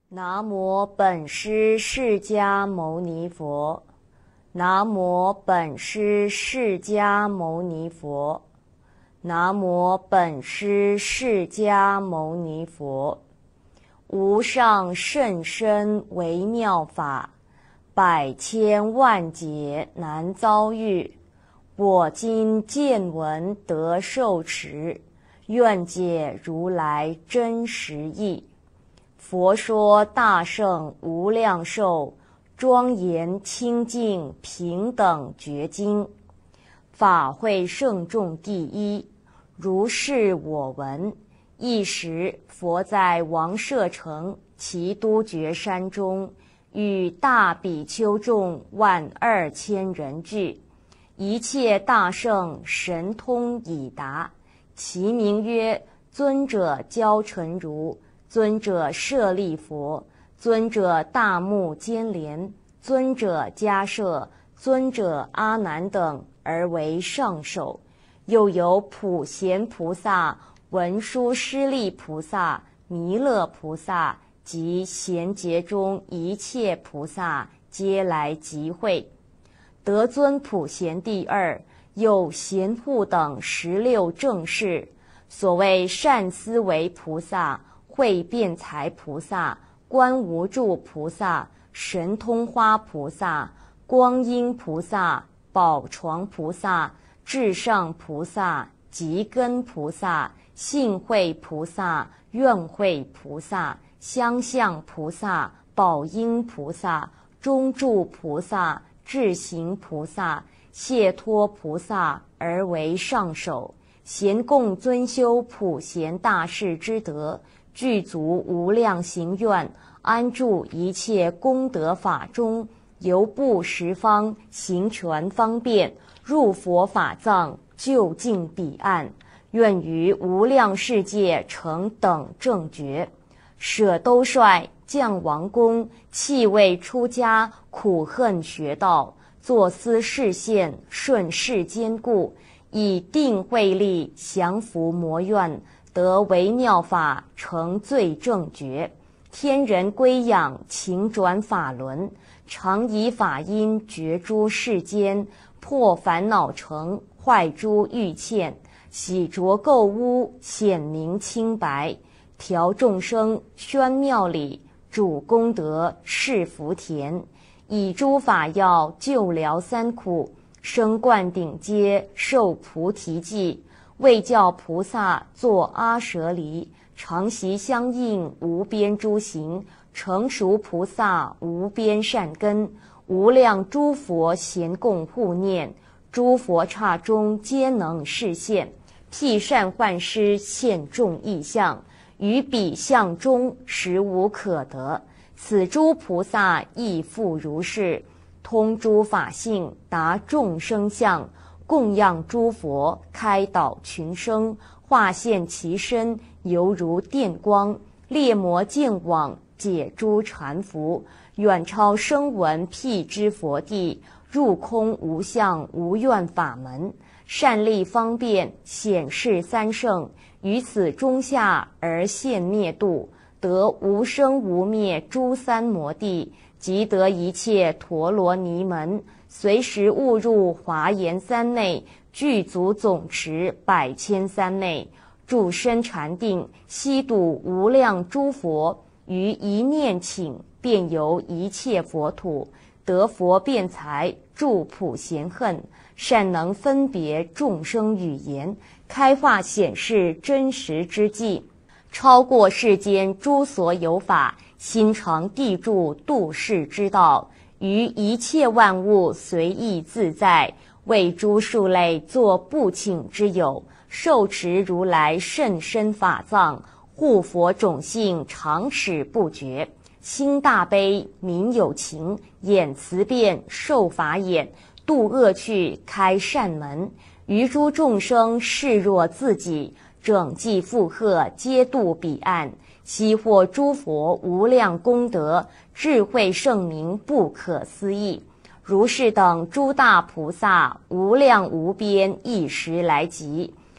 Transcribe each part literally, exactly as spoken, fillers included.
南无本师释迦牟尼佛。南无本师释迦牟尼佛。南无本师释迦牟尼佛。无上甚深微妙法，百千万劫难遭遇。我今见闻得受持，愿解如来真实义。佛说大圣无量寿，庄严清净平等觉经。法会圣众第一，如是我闻。一时，佛在王舍城其都觉山中，与大比丘众万二千人聚，一切大圣神通已达。其名曰尊者交陈如，尊者舍利佛，尊者大目犍连，尊者迦摄，尊者阿难等，而为上首。又有普贤菩萨、文殊师利菩萨、弥勒菩萨及贤劫中一切菩萨，皆来集会。得尊普贤第二，有贤护等十六正士，所谓善思维菩萨、慧辩才菩萨、观无住菩萨、神通花菩萨、光阴菩萨、宝床菩萨、至上菩萨、极根菩萨、信慧菩萨、愿慧菩萨、相向菩萨、宝应菩萨、中住菩萨、智行菩萨、解脱菩萨，而为上首。咸共尊修普贤大士之德，具足无量行愿，安住一切功德法中，游步十方，行权方便，入佛法藏，就近彼岸。愿于无量世界成等正觉。舍兜率，降王宫，弃位出家，苦恨学道，作思示现，顺世坚固，以定慧力降伏魔怨，得微妙法，成最正觉。天人归仰，情转法轮，常以法音觉诸世间，破烦恼城，坏诸欲堑，洗濯垢污，显明清白，调众生，宣妙理，主功德，是福田，以诸法药救疗三苦，生灌顶阶，受菩提记，为教菩萨作阿舍离，常习相应无边诸行，成熟菩萨无边善根，无量诸佛咸共护念，诸佛刹中皆能示现，辟善幻师现众异象，于彼相中实无可得。此诸菩萨亦复如是，通诸法性，达众生相，供养诸佛，开导群生，化现其身，犹如电光，猎魔见网，解诸缠缚，远超声闻辟支佛地，入空无相无愿法门，善利方便，显示三圣，于此中下而现灭度，得无生无灭诸三摩地，即得一切陀罗尼门，随时误入华严三昧，具足总持百千三昧，住身禅定，悉睹无量诸佛，于一念请，便游一切佛土，得佛辩才，住普贤恨，善能分别众生语言，开化显示真实之际，超过世间诸所有法，心常地住度世之道，于一切万物随意自在，为诸数类作不请之友，受持如来甚深法藏，护佛种性常使不绝，心大悲，民有情，眼慈辩，受法眼，度恶趣，开善门，于诸众生视若自己，整济负荷，皆度彼岸，悉获诸佛无量功德，智慧圣明不可思议。如是等诸大菩萨，无量无边，一时来集，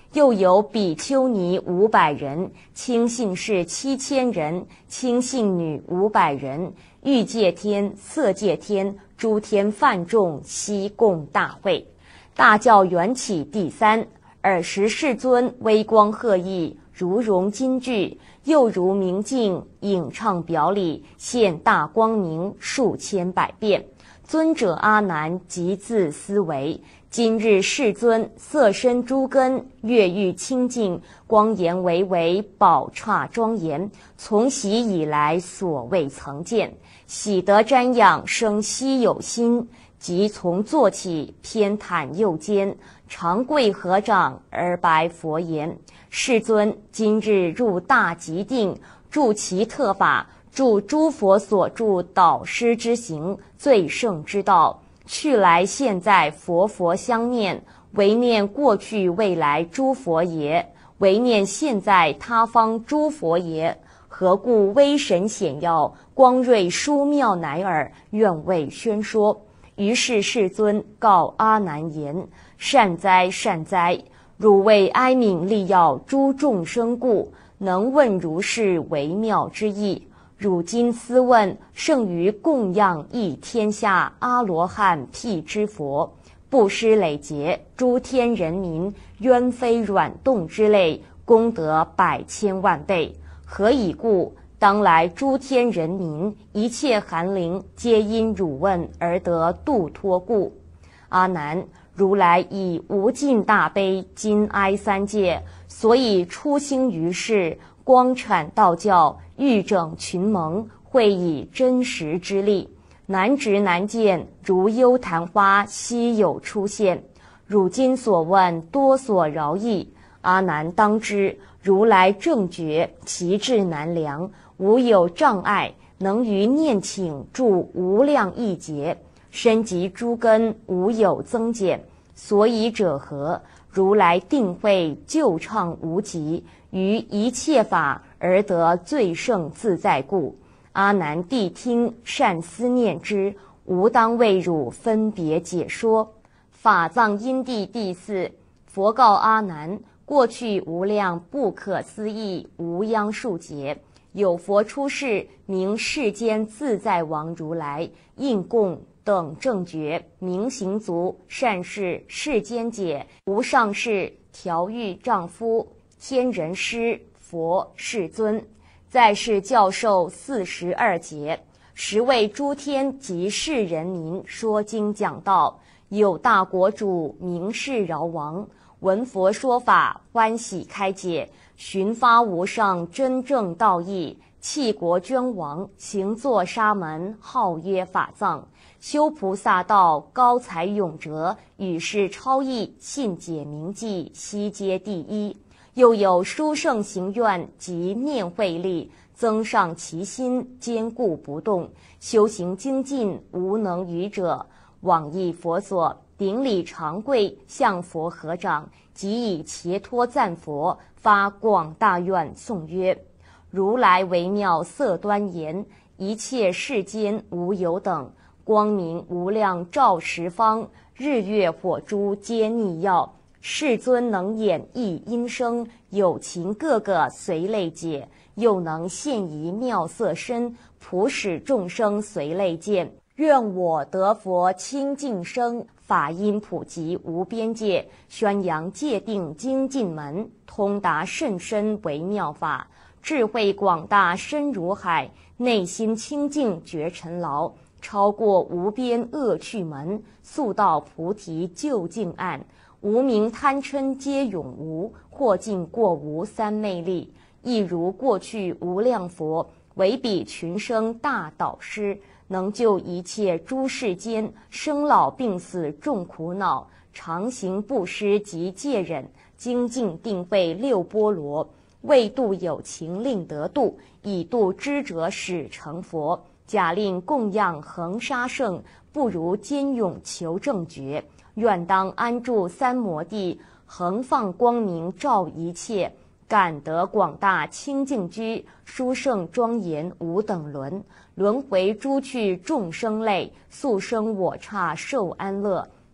又有比丘尼五百人，清信士七千人，清信女五百人，欲界天、色界天、诸天梵众悉共大会。大教缘起第三，尔时世尊威光赫奕，如融金具，又如明镜，影唱表里，现大光明数千百变。尊者阿难即自思维：今日世尊色身诸根，月欲清净，光颜巍巍，宝刹庄严，从昔以来所未曾见，喜得瞻仰，生希有心，即从坐起，偏袒右肩，长跪合掌而白佛言：世尊，今日入大极定，住其特法，住诸佛所住导师之行，最胜之道，去来现在佛佛相念，唯念过去未来诸佛耶？唯念现在他方诸佛耶？何故威神显耀，光瑞殊妙乃尔？愿为宣说。于是世尊告阿难言：善哉善哉，汝为哀悯利要诸众生故，能问如是微妙之意。汝今思问，胜于供养一天下阿罗汉辟支佛，布施累劫诸天人民，冤非软动之类，功德百千万倍。何以故？当来诸天人民，一切寒灵，皆因汝问而得度脱故。阿难，如来以无尽大悲，今哀三界，所以出兴于世，光阐道教，欲整群盟，会以真实之力，难值难见，如幽昙花，稀有出现。汝今所问，多所饶益。阿难当知，如来正觉，其智难量，无有障碍，能于念请住无量亿劫，身及诸根，无有增减。所以者何？如来定慧救畅无极，于一切法而得最胜自在故。阿难谛听，善思念之，吾当为汝分别解说。法藏因地第四，佛告阿难：过去无量不可思议无央数劫，有佛出世，名世间自在王如来，应供等正觉，明行足，善事世间解，无上士，调御丈夫，天人师，佛世尊，在世教授四十二节，十为诸天及世人民说经讲道。有大国主名世饶王，闻佛说法，欢喜开解，寻发无上真正道义，弃国捐王，行作沙门，号曰法藏，修菩萨道，高才永哲，与世超逸，信解明记，悉皆第一。又有殊胜行愿及念慧力，增上其心，坚固不动，修行精进，无能余者。往诣佛所，顶礼长跪，向佛合掌，即以伽托赞佛，发广大愿颂曰：如来微妙色端严，一切世间无有等，光明无量照十方，日月火珠皆逆耀。世尊能演绎音声，有情个个随类解，又能现仪妙色身，普使众生随类见。愿我得佛清净生，法音普及无边界，宣扬戒定精进门，通达甚深微妙法，智慧广大深如海，内心清净觉尘劳，超过无边恶趣门，速到菩提究竟岸，无明贪嗔皆永无，或尽过无三昧力，亦如过去无量佛，为彼群生大导师，能救一切诸世间生老病死众苦恼，常行布施及戒忍，精进定慧六波罗，为度有情令得度，以度知者使成佛。假令供养恒沙圣，不如坚勇求正觉。愿当安住三摩地，恒放光明照一切，感得广大清净居，殊胜庄严无等伦。轮回诸趣众生类，速生我刹受安乐。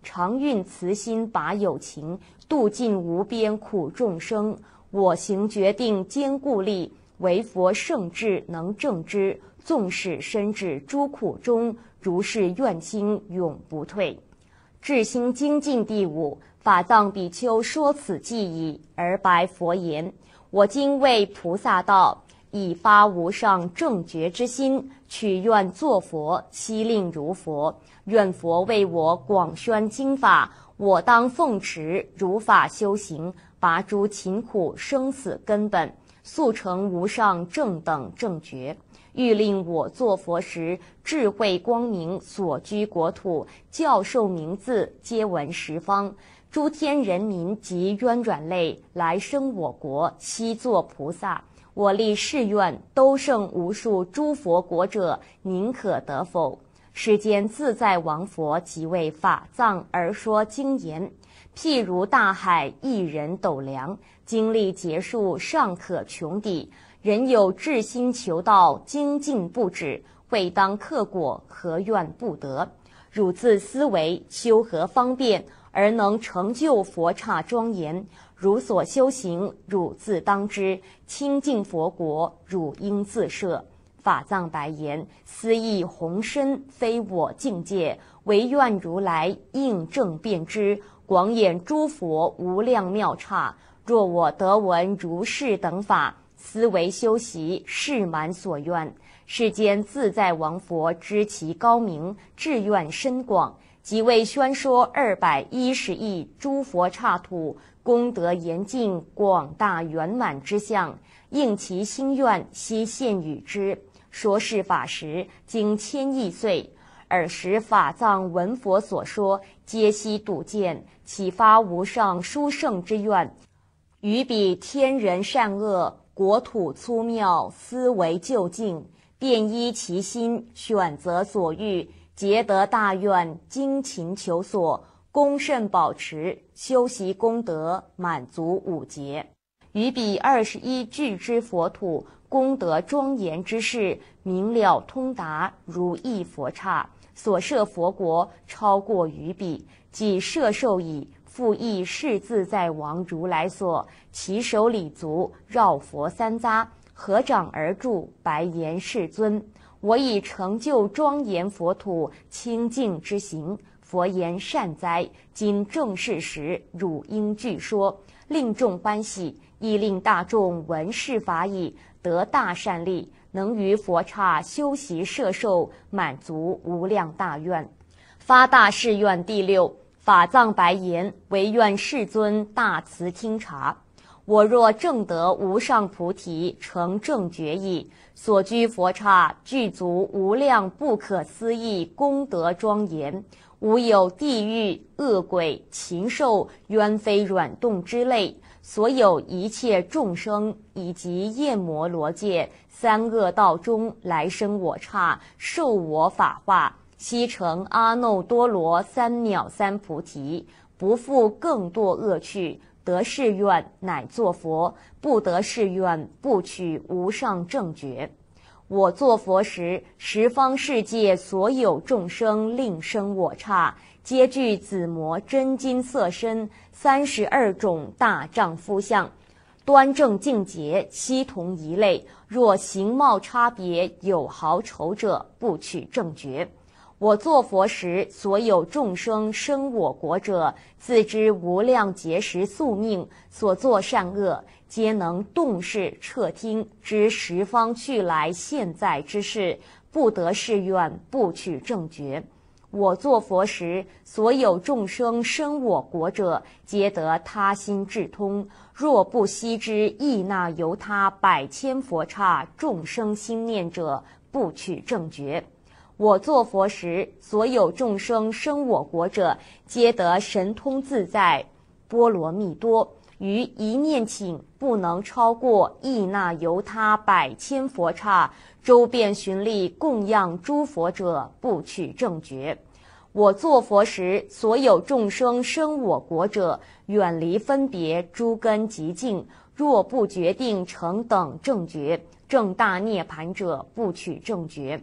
常运慈心拔有情，度尽无边苦众生。我行决定坚固力，唯佛圣智能正之。纵使身至诸苦中，如是愿心永不退。智心精进第五，法藏比丘说此偈已，而白佛言：我今为菩萨道，以发无上正觉之心，取愿作佛，悉令如佛。愿佛为我广宣经法，我当奉持，如法修行，拔诸勤苦生死根本，速成无上正等正觉。欲令我作佛时，智慧光明，所居国土，教授名字，皆闻十方。诸天人民及冤软类，来生我国，悉作菩萨。我立誓愿，都胜无数诸佛国者，宁可得否？世间自在王佛，即为法藏而说经言。譬如大海，一人斗量，经历劫数，尚可穷抵。人有志心求道，精进不止，会当克果，何怨不得？汝自思维，修何方便，而能成就佛刹庄严？汝所修行，汝自当知。清净佛国，汝应自摄。法藏白言：斯义宏深，非我境界，唯愿如来应正辨知。广演诸佛无量妙刹，若我得闻如是等法，思维修习，誓满所愿。世间自在王佛知其高明，志愿深广，即为宣说二百一十亿诸佛刹土功德严尽，广大圆满之相，应其心愿，悉现与之。说是法时，经千亿岁。尔时法藏闻佛所说，皆悉睹见，启发无上殊胜之愿。于彼天人善恶，国土粗妙，思维究竟，便依其心，选择所欲，结得大愿，精勤求索，恭慎保持，修习功德，满足五劫。于彼二十一具之佛土，功德庄严之事，明了通达，如一佛刹。所设佛国，超过于彼，即摄受矣。复亦是自在王如来所，其手礼足，绕佛三匝，合掌而住，白言世尊：我已成就庄严佛土，清净之行。佛言：善哉！今正是时，汝应具说，令众欢喜，亦令大众闻是法已，得大善利，能于佛刹修习摄受，满足无量大愿。发大誓愿第六。法藏白言：唯愿世尊大慈听察。我若证得无上菩提，成正觉矣，所居佛刹，具足无量不可思议功德庄严，无有地狱、恶鬼、禽兽、冤非软动之类，所有一切众生，以及夜摩罗界，三恶道中来生我刹，受我法化，悉成阿耨多罗三藐三菩提，不复更堕恶趣。得誓愿，乃作佛；不得誓愿，不取无上正觉。我作佛时，十方世界所有众生令生我刹，皆具紫磨真金色身，三十二种大丈夫相，端正净洁，悉同一类。若形貌差别，有好丑者，不取正觉。我作佛时，所有众生生我国者，自知无量劫时宿命，所作善恶，皆能洞视彻听，知十方去来现在之事，不得誓愿，不取正觉。我作佛时，所有众生生我国者，皆得他心智通。若不悉知亦那由他百千佛刹众生心念者，不取正觉。我作佛时，所有众生生我国者，皆得神通自在波罗蜜多，于一念顷不能超过亦那由他百千佛刹，周遍巡历供养诸佛者，不取正觉。我作佛时，所有众生生我国者，远离分别诸根极净，若不决定成等正觉，正大涅盘者，不取正觉。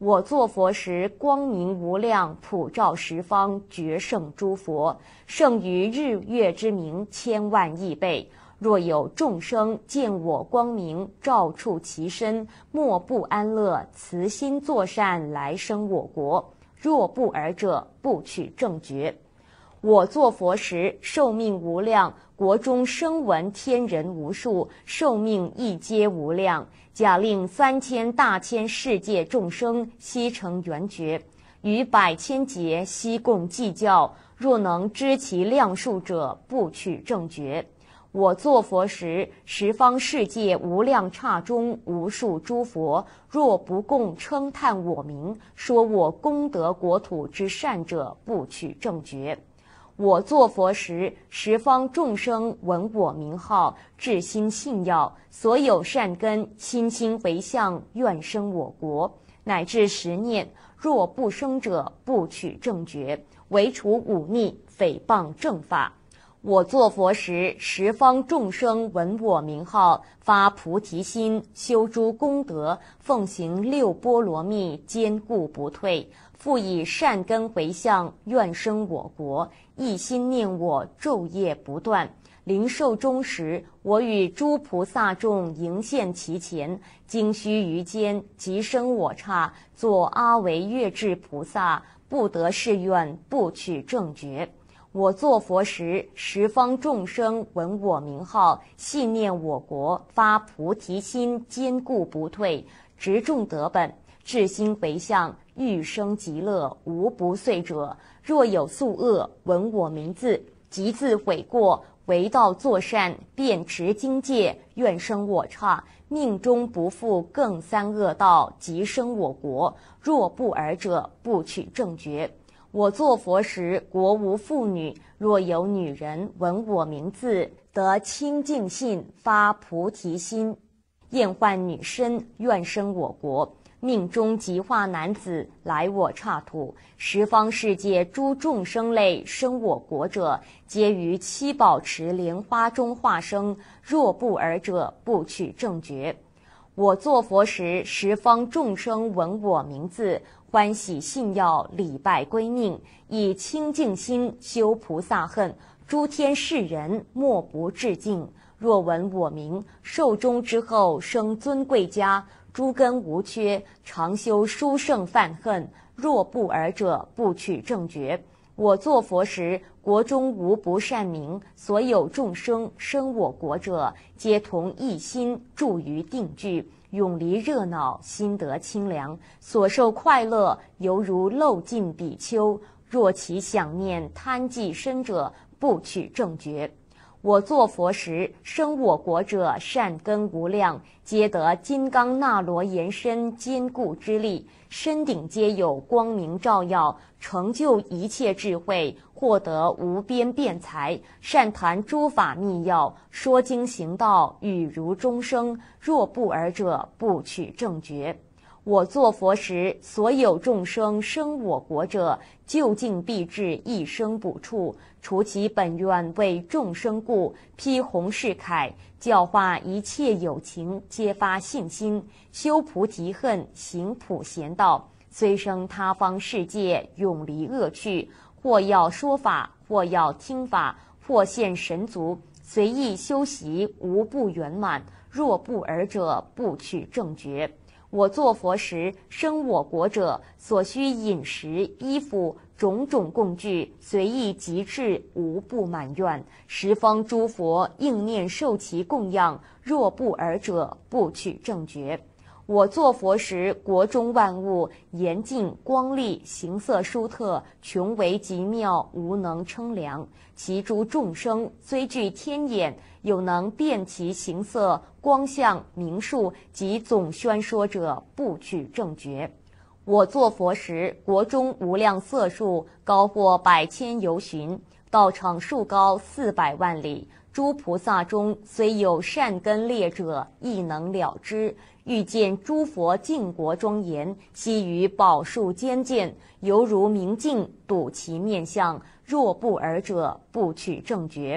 我作佛时，光明无量，普照十方，绝胜诸佛，胜于日月之明千万亿倍。若有众生见我光明，照触其身，莫不安乐，慈心作善，来生我国。若不尔者，不取正觉。我作佛时，寿命无量，国中声闻天人无数，寿命亦皆无量。假令三千大千世界众生悉成圆觉，于百千劫悉共计较。若能知其量数者，不取正觉。我作佛时，十方世界无量刹中无数诸佛，若不共称叹我名，说我功德国土之善者，不取正觉。我作佛时，十方众生闻我名号，至心信要，所有善根心心回向，愿生我国，乃至十念。若不生者，不取正觉，唯除忤逆诽谤正法。我作佛时，十方众生闻我名号，发菩提心，修诸功德，奉行六波罗蜜，坚固不退。复以善根回向，愿生我国，一心念我，昼夜不断。临寿终时，我与诸菩萨众迎现其前，经须臾间，即生我刹，作阿惟越致菩萨，不得是愿，不取正觉。我作佛时，十方众生闻我名号，信念我国，发菩提心，坚固不退，执众得本，至心回向，欲生极乐，无不遂者。若有宿恶，闻我名字，即自悔过，为道作善，便持经戒，愿生我刹，命中不复更三恶道，即生我国。若不尔者，不取正觉。我作佛时，国无妇女，若有女人闻我名字，得清净信，发菩提心，厌患女身，愿生我国。命中即化男子，来我刹土。十方世界诸众生类生我国者，皆于七宝池莲花中化生。若不尔者，不取正觉。我作佛时，十方众生闻我名字，欢喜信要，礼拜归命，以清净心修菩萨恨，诸天世人莫不致敬。若闻我名，寿终之后生尊贵家，诸根无缺，常修殊胜犯恨。若不尔者，不取正觉。我作佛时，国中无不善名，所有众生生我国者，皆同一心，住于定聚，永离热闹，心得清凉，所受快乐犹如漏尽比丘。若其想念贪忌身者，不取正觉。我作佛时，生我国者善根无量，皆得金刚那罗延伸坚固之力，身顶皆有光明照耀，成就一切智慧，获得无边辩才，善谈诸法密要，说经行道，语如钟声。若不尔者，不取正觉。我作佛时，所有众生生我国者，究竟必至一生补处，除其本愿为众生故，披红饰铠，教化一切有情，皆发信心，修菩提恨，行普贤道，虽生他方世界，永离恶趣，或要说法，或要听法，或现神足，随意修习，无不圆满。若不尔者，不取正觉。我作佛时，生我国者，所需饮食、衣服、种种供具，随意极致，无不满愿。十方诸佛应念受其供养。若不尔者，不取正觉。我作佛时，国中万物严净光丽，形色殊特，穷为极妙，无能称量。其诸众生虽具天眼，有能辨其形色、光相、名数及总宣说者，不取正觉。我作佛时，国中无量色数，高或百千由旬，道场数高四百万里。诸菩萨中，虽有善根劣者，亦能了知。欲见诸佛净国庄严，悉于宝树间见，犹如明镜，睹其面相。若不尔者，不取正觉。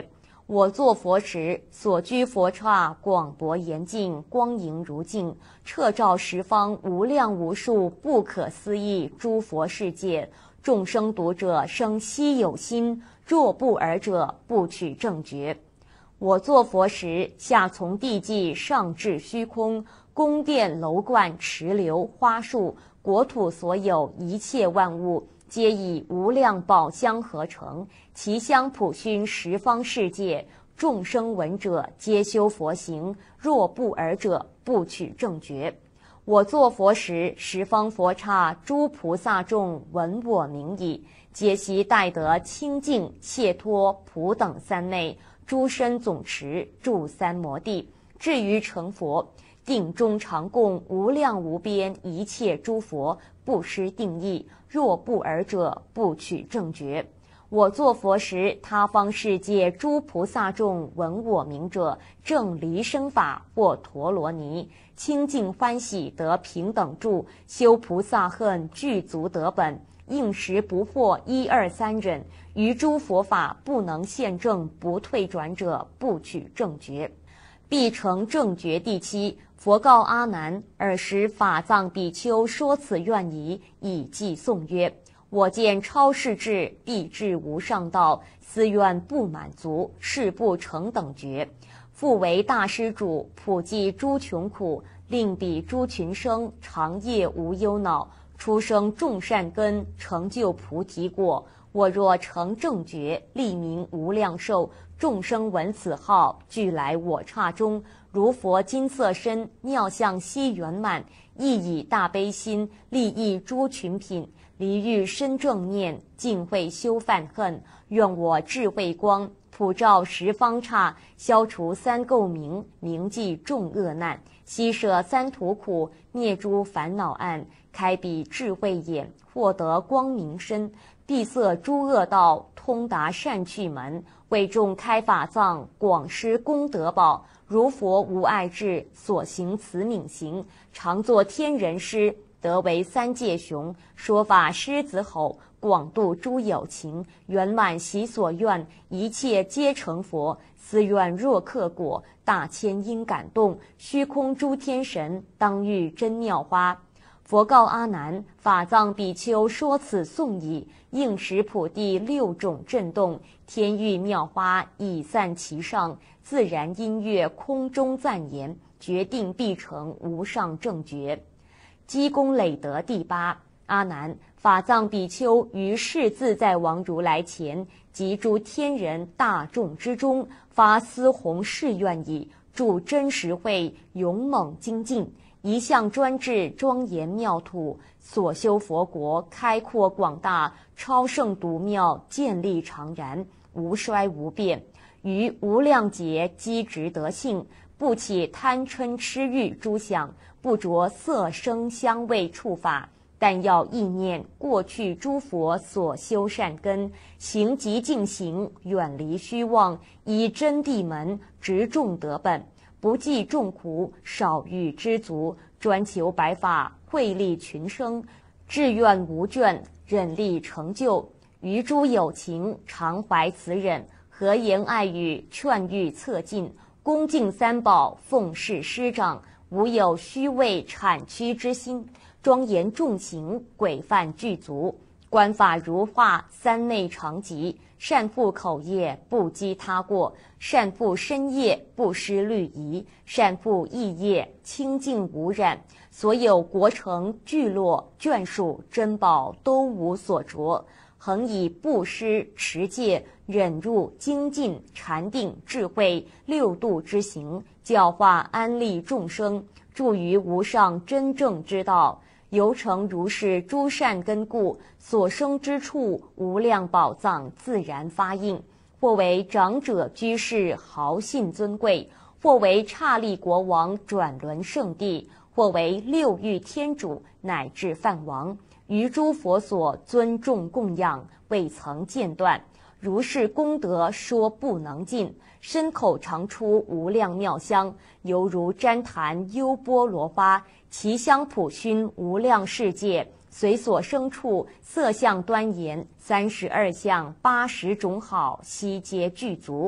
我作佛时，所居佛刹广博严净，光莹如镜，彻照十方无量无数不可思议诸佛世界。众生读者生希有心，若不尔者，不取正觉。我作佛时，下从地际，上至虚空，宫殿楼观池流花树，国土所有一切万物，皆以无量宝香合成，其香普熏十方世界。众生闻者，皆修佛行，若不尔者，不取正觉。我作佛时，十方佛刹诸菩萨众闻我名已，皆悉待得清净解脱普等三昧，诸身总持住三摩地，至于成佛，定中常供无量无边一切诸佛，不失定义。若不尔者，不取正觉。我作佛时，他方世界诸菩萨众闻我名者，正离生法或陀罗尼，清净欢喜得平等住，修菩萨恨具足得本，应时不破一二三忍，于诸佛法不能现正不退转者，不取正觉。必成正觉第七。佛告阿难：尔时法藏比丘说此愿仪，以记颂曰：我见超世智，必至无上道，斯愿不满足，誓不成等觉。复为大施主，普济诸穷苦，令彼诸群生长夜无忧恼，出生众善根，成就菩提果。我若成正觉，立名无量寿，众生闻此号，俱来我刹中，如佛金色身，妙相悉圆满，亦以大悲心利益诸群品，离欲深正念，尽会修犯恨。愿我智慧光普照十方刹，消除三垢名，铭记众恶难，悉摄三途苦，灭诸烦恼暗，开彼智慧眼，获得光明身，闭塞诸恶道，通达善趣门，为众开法藏，广施功德宝。如佛无碍智，所行此悯行，常作天人师，得为三界雄，说法狮子吼，广度诸有情，圆满其所愿，一切皆成佛。斯愿若克果，大千因感动，虚空诸天神当遇真妙花。佛告阿难：法藏比丘说此颂已，应时普地六种震动，天域妙花已散其上，自然音乐空中赞言，决定必成无上正觉。积功累德第八。阿难，法藏比丘于世自在王如来前，及诸天人大众之中，发思弘誓愿已，住真实慧，勇猛精进，一向专制庄严妙土，所修佛国开阔广大，超胜独妙，建立常然，无衰无变。于无量劫积植德性，不起贪嗔痴欲诸想，不着色声香味触法，但要意念过去诸佛所修善根，行极净行，远离虚妄，以真谛门直众得本，不计众苦，少欲知足，专求白法，惠利群生，志愿无倦，忍力成就。于诸有情常怀慈忍，和言爱语，劝喻策进，恭敬三宝，奉事师长，无有虚伪谄曲之心，庄严重行，规范具足，观法如画，三昧常集，善付口业，不积他过，善付身业，不失律仪，善付意业，清净无染，所有国城聚落眷属珍宝都无所着，恒以布施持戒忍辱精进禅定智慧六度之行，教化安利众生，住于无上真正之道，由成如是诸善根故，所生之处无量宝藏自然发应，或为长者居士豪信尊贵，或为刹利国王转轮圣地，或为六欲天主乃至梵王，于诸佛所尊重供养，未曾间断。如是功德说不能尽，身口常出无量妙香，犹如旃檀优波罗花，其香普熏无量世界，随所生处色相端严，三十二相八十种好悉皆具足。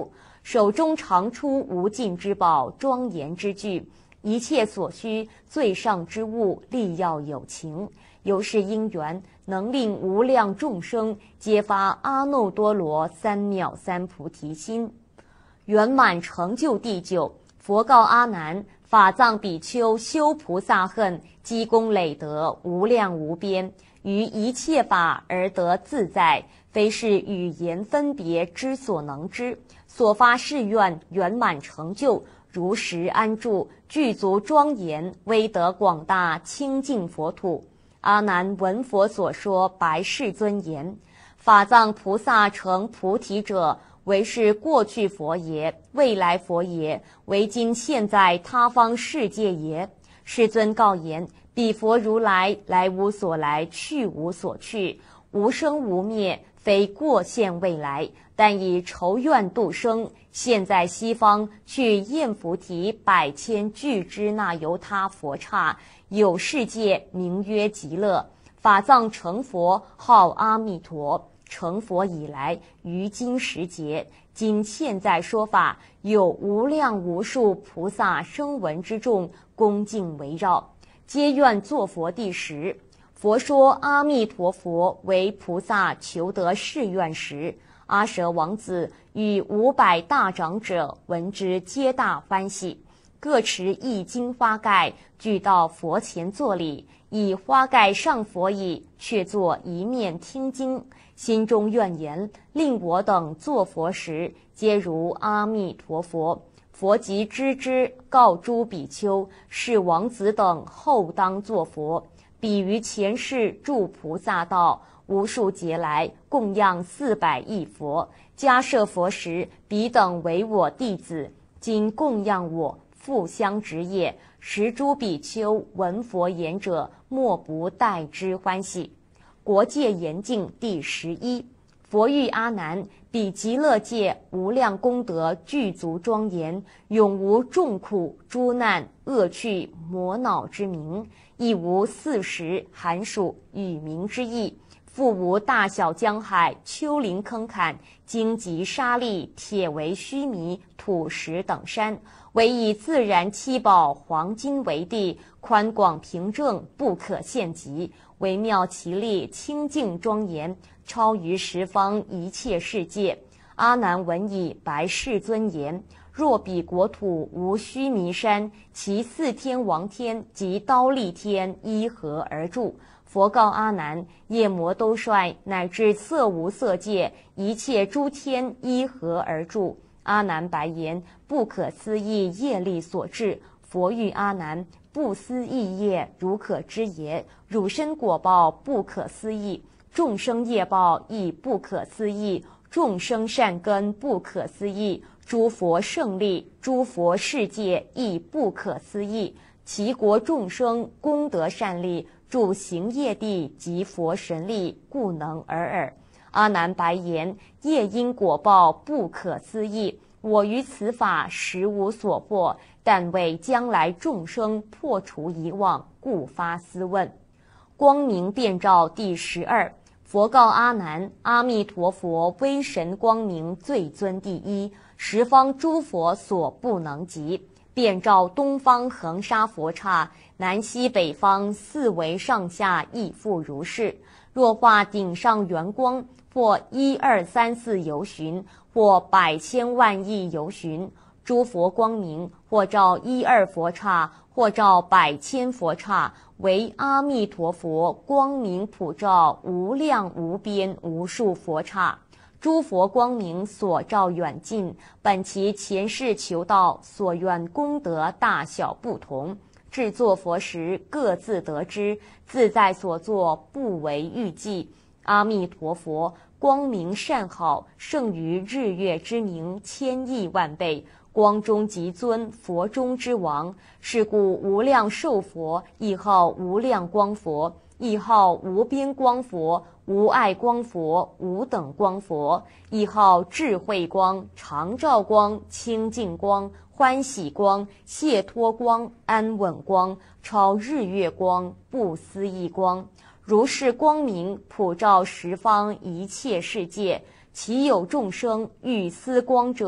手中常出无尽之宝，庄严之具，一切所需最上之物，力要有情。由是因缘，能令无量众生皆发阿耨多罗三藐三菩提心。圆满成就第九，佛告阿难：法藏比丘修菩萨恨，积功累德无量无边，于一切法而得自在，非是语言分别之所能知。所发誓愿圆满成就，如实安住，具足庄严，威德广大，清净佛土。阿难闻佛所说，白世尊言：法藏菩萨成菩提者，为是过去佛也，未来佛也，为今现在他方世界也。世尊告言：彼佛如来，来无所来，去无所去，无生无灭，非过现未来，但以仇怨度生。现在西方去焰菩提百千俱胝那由他佛刹，有世界名曰极乐。法藏成佛，号阿弥陀。成佛以来，于今时节，今现在说法，有无量无数菩萨声闻之众恭敬围绕，皆愿作佛第十。佛说阿弥陀佛为菩萨求得誓愿时，阿舍王子与五百大长者闻之，皆大欢喜，各持一金花盖，具到佛前作礼，以花盖上佛椅，却坐一面听经，心中愿言：令我等作佛时，皆如阿弥陀佛。佛即知之，告诸比丘：是王子等后当作佛。彼于前世助菩萨道，无数劫来供养四百亿佛。迦设佛时，彼等为我弟子，今供养我，复相值也。时诸比丘闻佛言者，莫不待之欢喜。国界严净第十一。佛欲阿难：彼极乐界无量功德具足庄严，永无众苦诸难恶趣魔恼之名，亦无四时寒暑雨鸣之意，复无大小江海丘陵坑坎荆棘沙砾铁围须弥土石等山，唯以自然七宝黄金为地，宽广平正，不可限极，微妙其力，清净庄严，超于十方一切世界。阿难闻已，白世尊言：若彼国土无须弥山，其四天王天及忉利天依何而住？佛告阿难：夜摩兜率乃至色无色界一切诸天依何而住？阿难白言：不可思议业力所致。佛欲阿难：不思议业如可知也？汝身果报不可思议，众生业报亦不可思议，众生善根不可思议，诸佛胜利，诸佛世界亦不可思议。其国众生功德善利，住行业地及佛神力，故能尔尔。阿难白言：业因果报不可思议，我于此法实无所获，但为将来众生破除遗忘，故发思问。光明遍照第十二。佛告阿难：阿弥陀佛威神光明最尊第一，十方诸佛所不能及。遍照东方恒沙佛刹，南西北方四维上下亦复如是。若化顶上圆光，或一二三四游巡，或百千万亿游巡，诸佛光明或照一二佛刹，或照百千佛刹，为阿弥陀佛光明普照无量无边无数佛刹。诸佛光明所照远近，本其前世求道所愿功德大小不同，至作佛时各自得知，自在所作不为预计。阿弥陀佛光明甚好，胜于日月之明千亿万倍，光中极尊，佛中之王。是故无量寿佛亦号无量光佛，亦号无边光佛，无碍光佛，无等光佛，亦号智慧光、常照光、清净光、欢喜光、解脱光、安稳光、超日月光、不思议光。如是光明普照十方一切世界，其有众生欲思光者，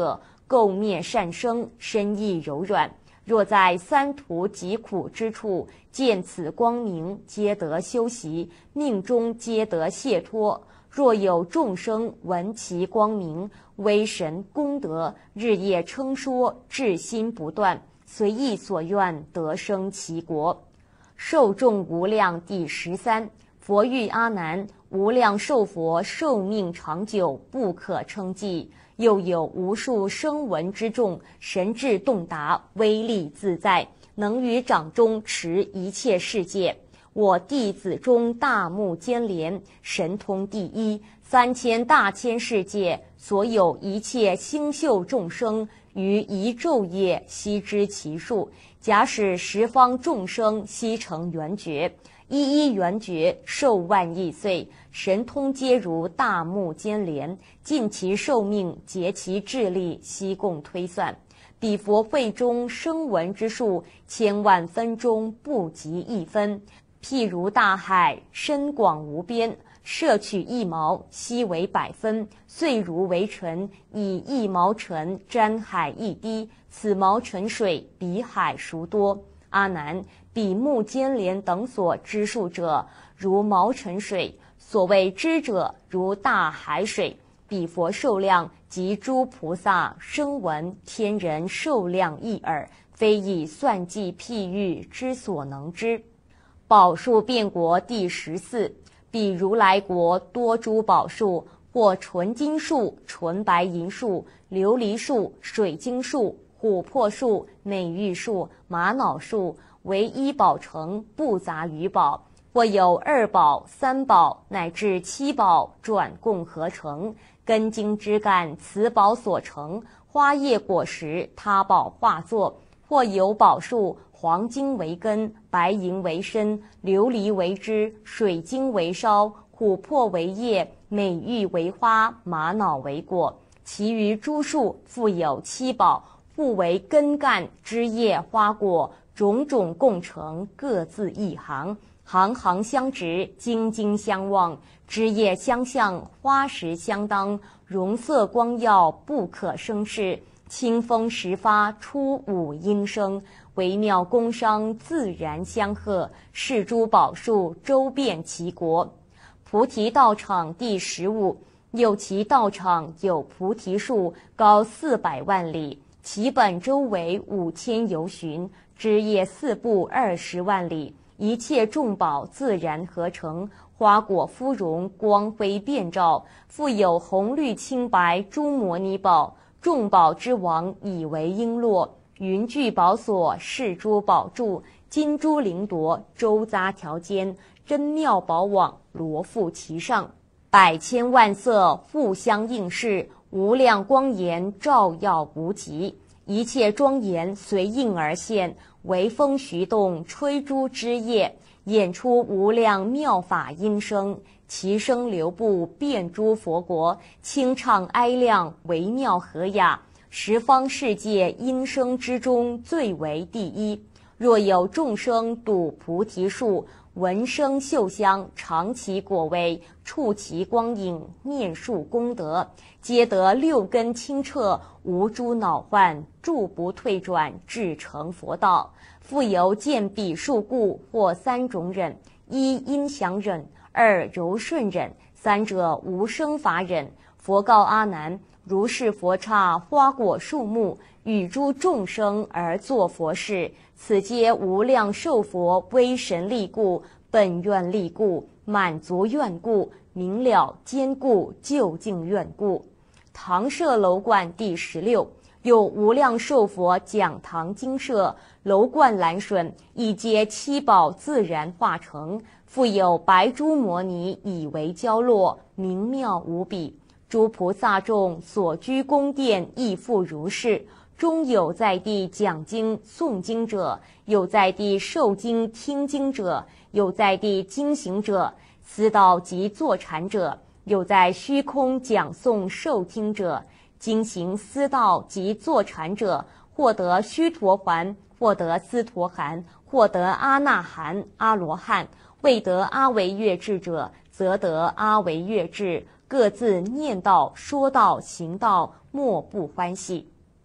垢灭善生，身意柔软。若在三途疾苦之处见此光明，皆得修习，命中皆得解脱。若有众生闻其光明，威神功德，日夜称说，至心不断，随意所愿，得生其国。受众无量第十三。佛喻阿难，无量寿佛寿命长久，不可称计。又有无数声闻之众，神智洞达，威力自在，能于掌中持一切世界。我弟子中大目犍连，神通第一，三千大千世界，所有一切星宿众生，于一昼夜悉知其数。假使十方众生悉成圆觉，一一圆觉寿万亿岁，神通皆如大目犍连，尽其寿命，竭其智力，悉共推算。彼佛会中声闻之数，千万分中不及一分。譬如大海，深广无边，摄取一毛，悉为百分，遂如为尘，以一毛尘沾海一滴，此毛尘水比海孰多？阿难，彼目犍连等所知数者，如毛尘水；所谓知者，如大海水。彼佛寿量，及诸菩萨、声闻、天人寿量一耳，非以算计譬喻之所能知。宝树变国第十四。彼如来国多诸宝树，或纯金树、纯白银树、琉璃树、水晶树、琥珀树、美玉树、玛瑙树，为一宝成，不杂于宝。或有二宝、三宝乃至七宝转共合成，根茎枝干此宝所成，花叶果实他宝化作。或有宝树，黄金为根，白银为身，琉璃为枝，水晶为梢，琥珀为叶，美玉为花，玛瑙为果。其余诸树复有七宝，互为根干、枝叶、花果，种种共成，各自一行，行行相直，茎茎相望，枝叶相向，花实相当，容色光耀，不可生视。清风时发，出五音声，微妙工商，自然相和。是诸宝树，周遍其国。菩提道场第十五。又其道场有菩提树，高四百万里，其本周围五千由旬，枝叶四部二十万里，一切众宝自然合成，花果芙蓉，光辉遍照，复有红绿青白诸摩尼宝。众宝之王以为璎珞，云聚宝所，是诸宝柱，金珠翎夺，周匝条间，真妙宝网罗覆其上，百千万色互相映饰，无量光颜照耀无极，一切庄严随应而现，微风徐动，吹诸枝叶，演出无量妙法音声，其声流布遍诸佛国，清畅哀亮，微妙和雅，十方世界音声之中最为第一。若有众生睹菩提树，闻声嗅香，尝其果味，触其光影，念述功德，皆得六根清澈，无诸恼患，住不退转，至成佛道。复有见彼树故，或三种忍：一音响忍，二柔顺忍，三者无生法忍。佛告阿难：如是佛刹花果树木，与诸众生而作佛事，此皆无量寿佛威神力故，本愿力故，满足愿故，明了坚固究竟愿故。堂舍楼观第十六。有无量寿佛讲堂精舍，楼观栏楯，一皆七宝自然化成，复有白珠摩尼以为交落，明妙无比。诸菩萨众所居宫殿亦复如是，中有在地讲经诵经者，有在地受经听经者，有在地经行者，思道及坐禅者，有在虚空讲诵受听者。经行思道及坐禅者，获得须陀洹，获得斯陀含，获得阿那含、阿罗汉；未得阿惟越致者，则得阿惟越致。各自念道、说道、行道，莫不欢喜。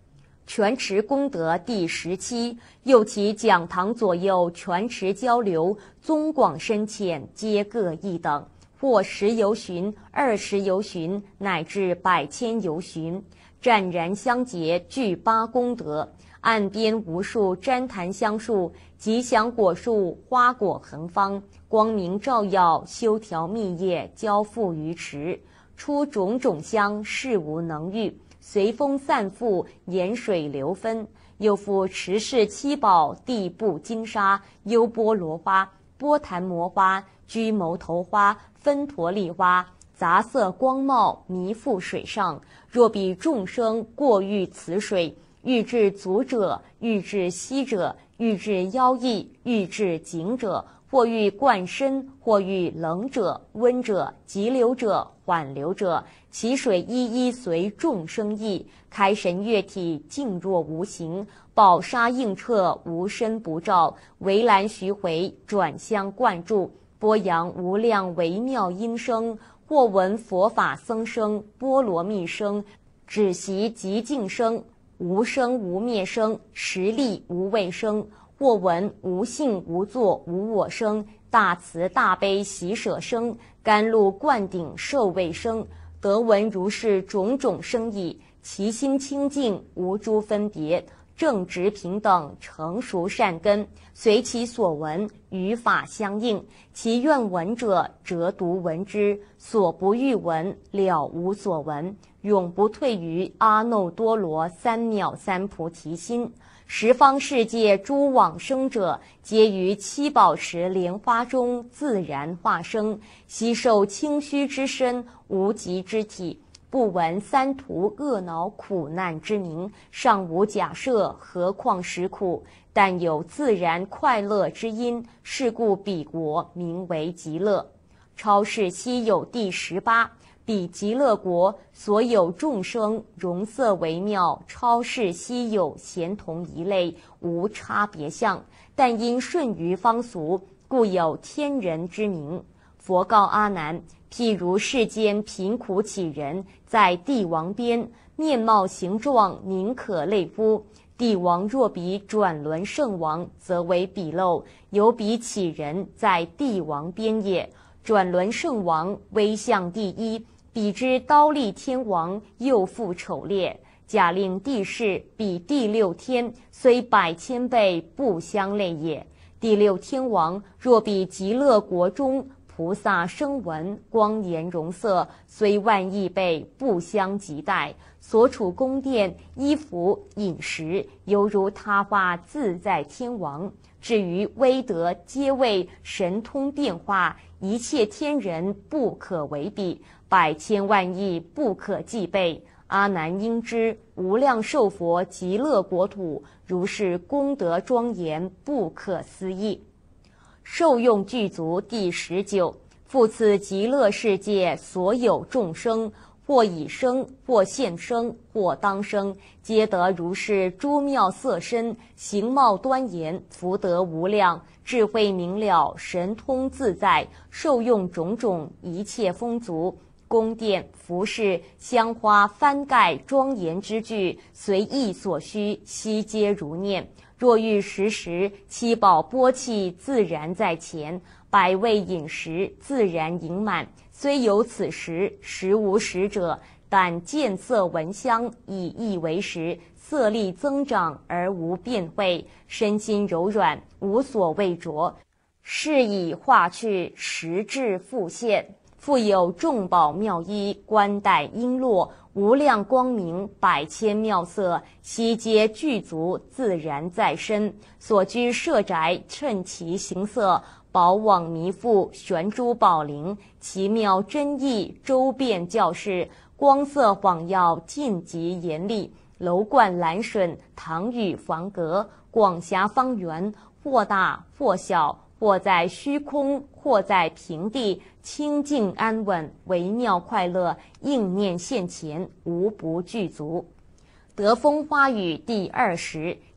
全持功德第十七，又其讲堂左右全持交流，宗广深浅皆各一等，或十由旬、二十由旬，乃至百千由旬，湛然相结，具八功德。岸边无数旃檀香树，吉祥果树，花果横芳，光明照耀，修条密叶，交付于池，出种种香，事无能御。随风散复，沿水流分。又复持世七宝，地布金沙，优波罗花、波檀摩花、居牟头花、分陀利花，杂色光茂，弥覆水上。若彼众生过遇此水，欲至足者，欲至膝者，欲至腰翼，欲至颈者，或欲灌身，或欲冷者、温者、急流者、缓流者，其水一一随众生意，开神悦体，静若无形，宝沙映彻，无身不照，围栏徐回，转相灌注，波扬无量微妙音声，或闻佛法僧声，波罗蜜声，止息极静声，无生无灭声，实力无畏声，或闻无性无作无我声，大慈大悲喜舍声，甘露灌顶受位声，得闻如是种种声已，其心清净，无诸分别，正直平等，成熟善根，随其所闻，与法相应。其愿闻者，折读闻之；所不欲闻，了无所闻，永不退于阿耨多罗三藐三菩提心。十方世界诸往生者，皆于七宝池莲花中自然化生，悉受清虚之身，无极之体，不闻三途恶恼苦难之名，尚无假设，何况实苦？但有自然快乐之因，是故彼国名为极乐。超世稀有第十八，彼极乐国所有众生容色微妙，超世稀有，咸同一类，无差别相，但因顺于方俗，故有天人之名。佛告阿难：譬如世间贫苦乞人，在帝王边，面貌形状宁可类夫。帝王若比转轮圣王，则为比漏；有比乞人，在帝王边也。转轮圣王威相第一，比之刀立天王，又复丑劣。假令帝释，比第六天，虽百千倍，不相类也。第六天王若比极乐国中菩萨声闻，光颜容色，虽万亿倍，不相及待。所处宫殿、衣服、饮食，犹如他化自在天王。至于威德、阶位、神通变化，一切天人不可为比，百千万亿不可计备。阿难应知，无量寿佛极乐国土，如是功德庄严，不可思议。受用具足第十九，复次极乐世界所有众生，或已生，或现生，或当生，皆得如是诸妙色身，形貌端严，福德无量，智慧明了，神通自在，受用种种，一切丰足。宫殿、服饰、香花、幡盖、庄严之具，随意所需，悉皆如念。若欲食时，七宝钵器自然在前，百味饮食自然盈满。虽有此食，实无食者，但见色闻香，以意为食，色力增长而无变秽，身心柔软，无所畏着。是以化去，实质复现。复有众宝妙衣，冠带璎珞，无量光明，百千妙色，悉皆具足，自然在身。所居舍宅，称其形色，宝网弥覆，悬珠宝铃，奇妙真异，周遍教室，光色晃耀，尽极严厉。楼观栏楯，堂宇房阁，广狭方圆，或大或小，或在虚空，或在平地，清净安稳，微妙快乐，应念现前，无不具足。得风花雨第二十，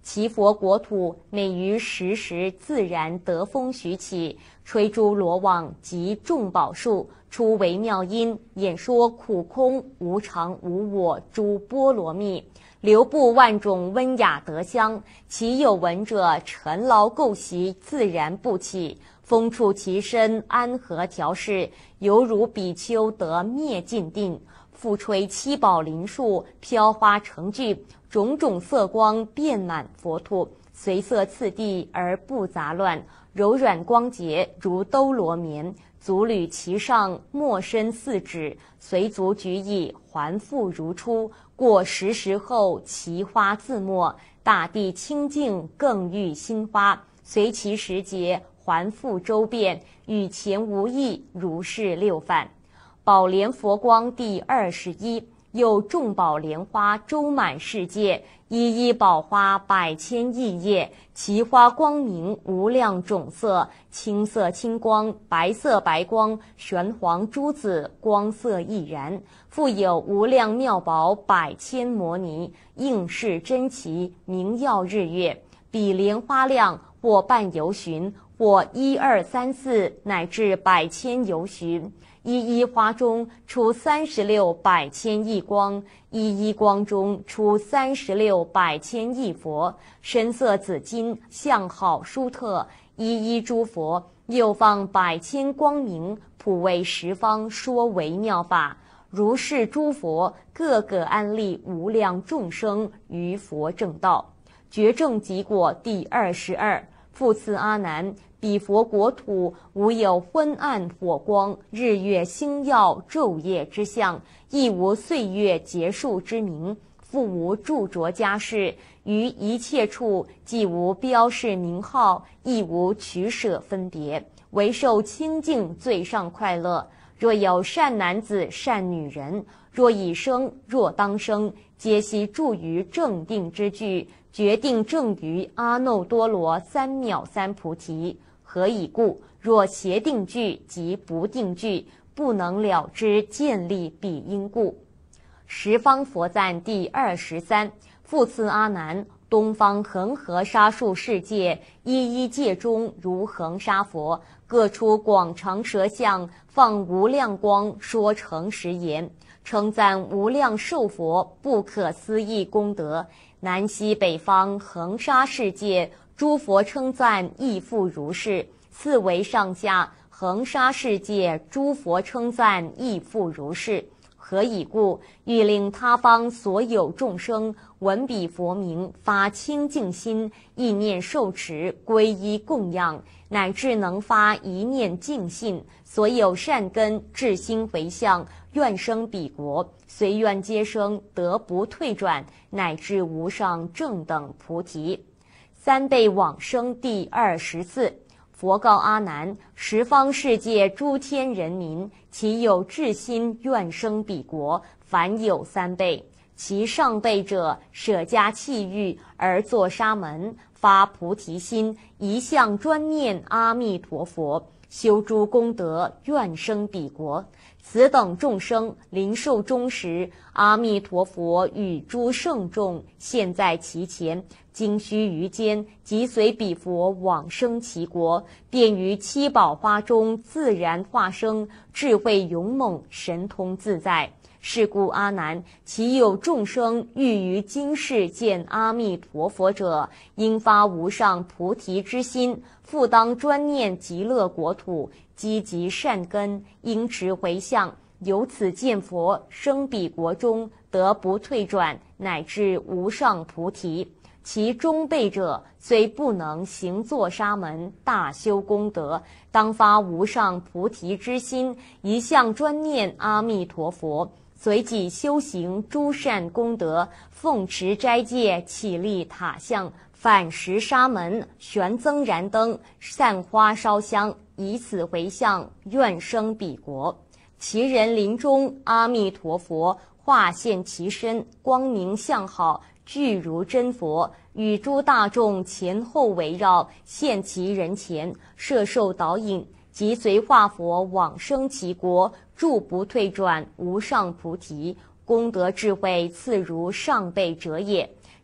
其佛国土每于时时自然得风徐起，吹诸罗网及众宝树，出微妙音，演说苦空无常无我诸波罗蜜，流布万种温雅德香，其有闻者尘劳垢习自然不起，风触其身安和调适，犹如比丘得灭尽定。复吹七宝林树，飘花成聚，种种色光遍满佛土，随色次第而不杂乱，柔软光洁如兜罗棉，足履其上，没身四指，随足举矣，还复如初。过十时后，其花自没，大地清净，更遇新花，随其时节，还复周遍，与前无异，如是六返。宝莲佛光第二十一，有众宝莲花周满世界，一一宝花百千亿叶，其花光明无量种色，青色青光，白色白光，玄黄珠子，光色亦然。复有无量妙宝百千摩尼，应是珍奇，明耀日月，比莲花量，或半由旬，或一二三四，乃至百千由旬。一一花中出三十六百千亿光，一一光中出三十六百千亿佛，身色紫金，相好殊特。一一诸佛又放百千光明，普为十方说微妙法。如是诸佛各个安立无量众生于佛正道。觉正极果第二十二，复次阿难，彼佛国土无有昏暗火光、日月星耀昼夜之相，亦无岁月结束之名，复无著着家事，于一切处既无标示名号，亦无取舍分别，唯受清净最上快乐。若有善男子善女人，若已生若当生，皆悉住于正定之具，决定正于阿耨多罗三藐三菩提。何以故？若邪定具及不定具，不能了知建立彼因故。十方佛赞第二十三，复次阿难，东方恒河沙数世界，一一界中如恒沙佛，各出广长舌相，放无量光，说诚实言，称赞无量寿佛不可思议功德。南西北方恒沙世界，诸佛称赞亦复如是。四维上下恒沙世界，诸佛称赞亦复如是。何以故？欲令他方所有众生闻彼佛名，发清净心，意念受持，皈依供养，乃至能发一念净信，所有善根至心回向，愿生彼国，随愿皆生，得不退转，乃至无上正等菩提。三辈往生第二十四。佛告阿难：十方世界诸天人民，其有至心愿生彼国，凡有三辈。其上辈者，舍家弃欲而作沙门，发菩提心，一向专念阿弥陀佛，修诸功德，愿生彼国。此等众生临寿终时，阿弥陀佛与诸圣众现在其前，经须臾间，即随彼佛往生其国，便于七宝花中自然化生，智慧勇猛，神通自在。是故阿难，其有众生欲于今世见阿弥陀佛者，应发无上菩提之心，复当专念极乐国土，积集善根，应持回向，由此见佛，生彼国中，得不退转，乃至无上菩提。其中辈者，虽不能行作沙门，大修功德，当发无上菩提之心，一向专念阿弥陀佛，随即修行诸善功德，奉持斋戒，起立塔像，反食沙门，悬增燃灯，散花烧香，以此回向，愿生彼国。其人临终，阿弥陀佛化现其身，光明相好，具如真佛，与诸大众前后围绕，现其人前，摄受导引，即随化佛往生其国，住不退转，无上菩提，功德智慧次如上辈者也。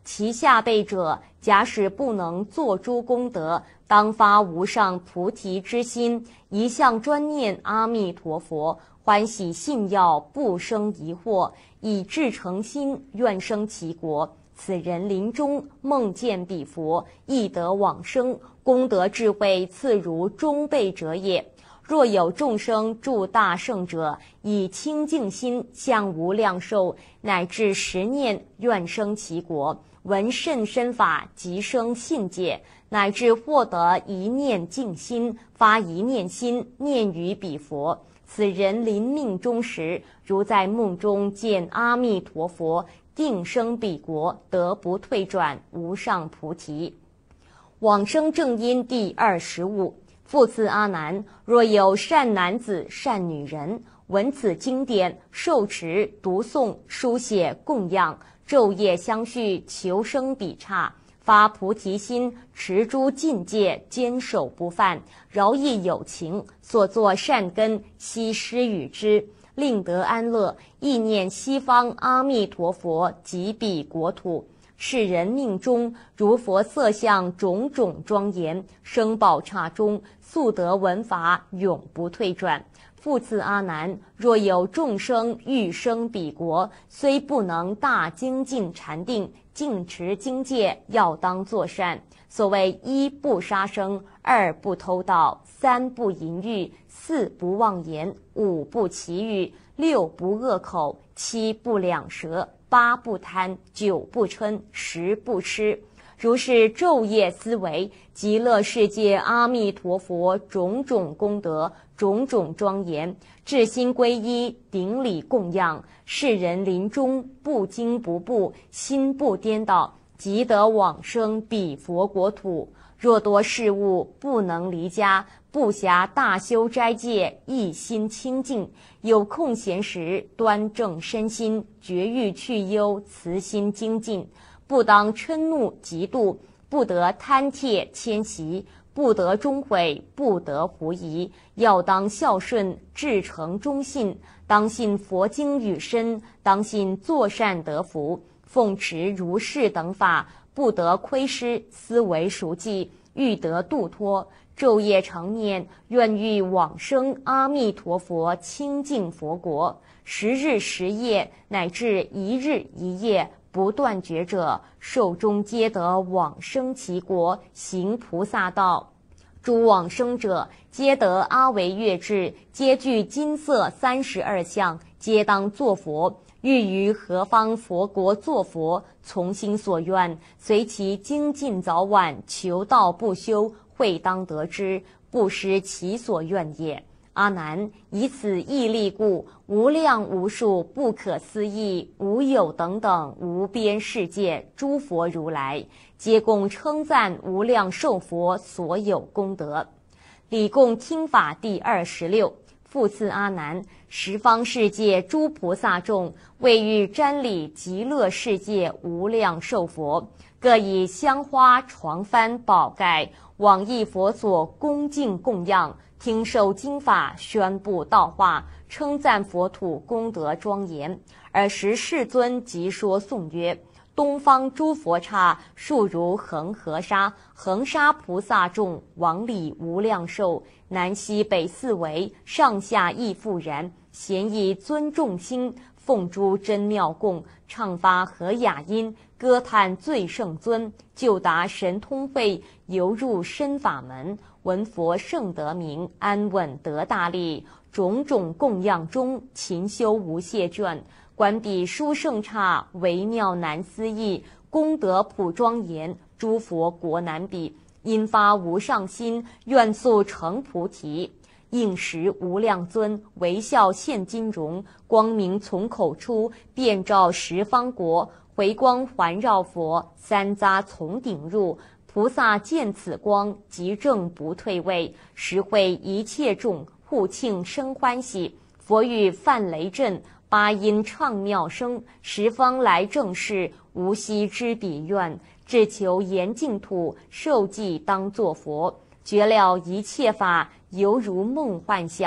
其下辈者，假使不能做诸功德，当发无上菩提之心，一向专念阿弥陀佛，欢喜信要，不生疑惑，以至诚心，愿生其国。此人临终梦见彼佛，亦得往生，功德智慧次如中辈者也。若有众生助大圣者，以清净心向无量寿，乃至十念，愿生其国，闻甚深法，即生信解，乃至获得一念净心，发一念心，念于彼佛。此人临命终时，如在梦中见阿弥陀佛，定生彼国，得不退转无上菩提。往生正因第二十五。复次阿难，若有善男子、善女人，闻此经典，受持、读诵、书写、供养，昼夜相续，求生彼刹，发菩提心，持诸禁戒，坚守不犯，饶益有情，所作善根，悉施与之，令得安乐，意念西方阿弥陀佛及彼国土。是人命中如佛色相种种庄严，生宝刹中速得闻法，永不退转。复次阿难，若有众生欲生彼国，虽不能大精进禅定，净持经戒，要当作善。所谓一不杀生，二不偷盗，三不淫欲，四不妄言，五不绮语，六不恶口，七不两舌，八不贪，九不嗔，十不痴。如是昼夜思维，极乐世界阿弥陀佛种种功德，种种庄严，至心皈依，顶礼供养，世人临终不惊不怖，心不颠倒，即得往生彼佛国土。若多事物不能离家，不暇大修斋戒，一心清净，有空闲时端正身心，绝欲去忧，慈心精进，不当嗔怒嫉妒，不得贪怯迁徙，不得终悔，不得狐疑，要当孝顺，至诚忠信，当信佛经语深，当信作善得福，奉持如是等法，不得亏失，思维熟记，欲得度脱，昼夜常念，愿欲往生阿弥陀佛清净佛国，十日十夜乃至一日一夜不断绝者，寿终皆得往生其国，行菩萨道。诸往生者，皆得阿惟越智，皆具金色三十二相，皆当作佛。欲于何方佛国作佛，从心所愿，随其精进早晚，求道不休，会当得之，不失其所愿也。阿难，以此义力故，无量无数不可思议无有等等无边世界诸佛如来，皆共称赞无量寿佛所有功德。礼供听法第二十六。复次阿难，十方世界诸菩萨众，为欲瞻礼极乐世界无量寿佛，各以香花床幡宝盖往诣佛所恭敬供养，听受经法，宣布道化，称赞佛土功德庄严。尔时世尊即说颂曰：东方诸佛刹，数如恒河沙，恒沙菩萨众，往礼无量寿，南西北四围，上下亦复然。咸以尊重心，奉诸真妙供，唱发和雅音，歌叹最圣尊，就达神通慧，游入深法门，闻佛圣德名，安稳得大利。种种供养中，勤修无懈倦，观彼殊胜刹，微妙难思议，功德普庄严，诸佛国难比。因发无上心，愿速成菩提。应时无量尊，微笑现金容，光明从口出，遍照十方国，回光环绕佛，三匝从顶入。菩萨见此光，即正不退位，实会一切众，互庆生欢喜。佛语梵雷震，八音唱妙声，十方来正事，无悉知彼愿，至求严净土，受记当作佛。觉了一切法，犹如梦幻想，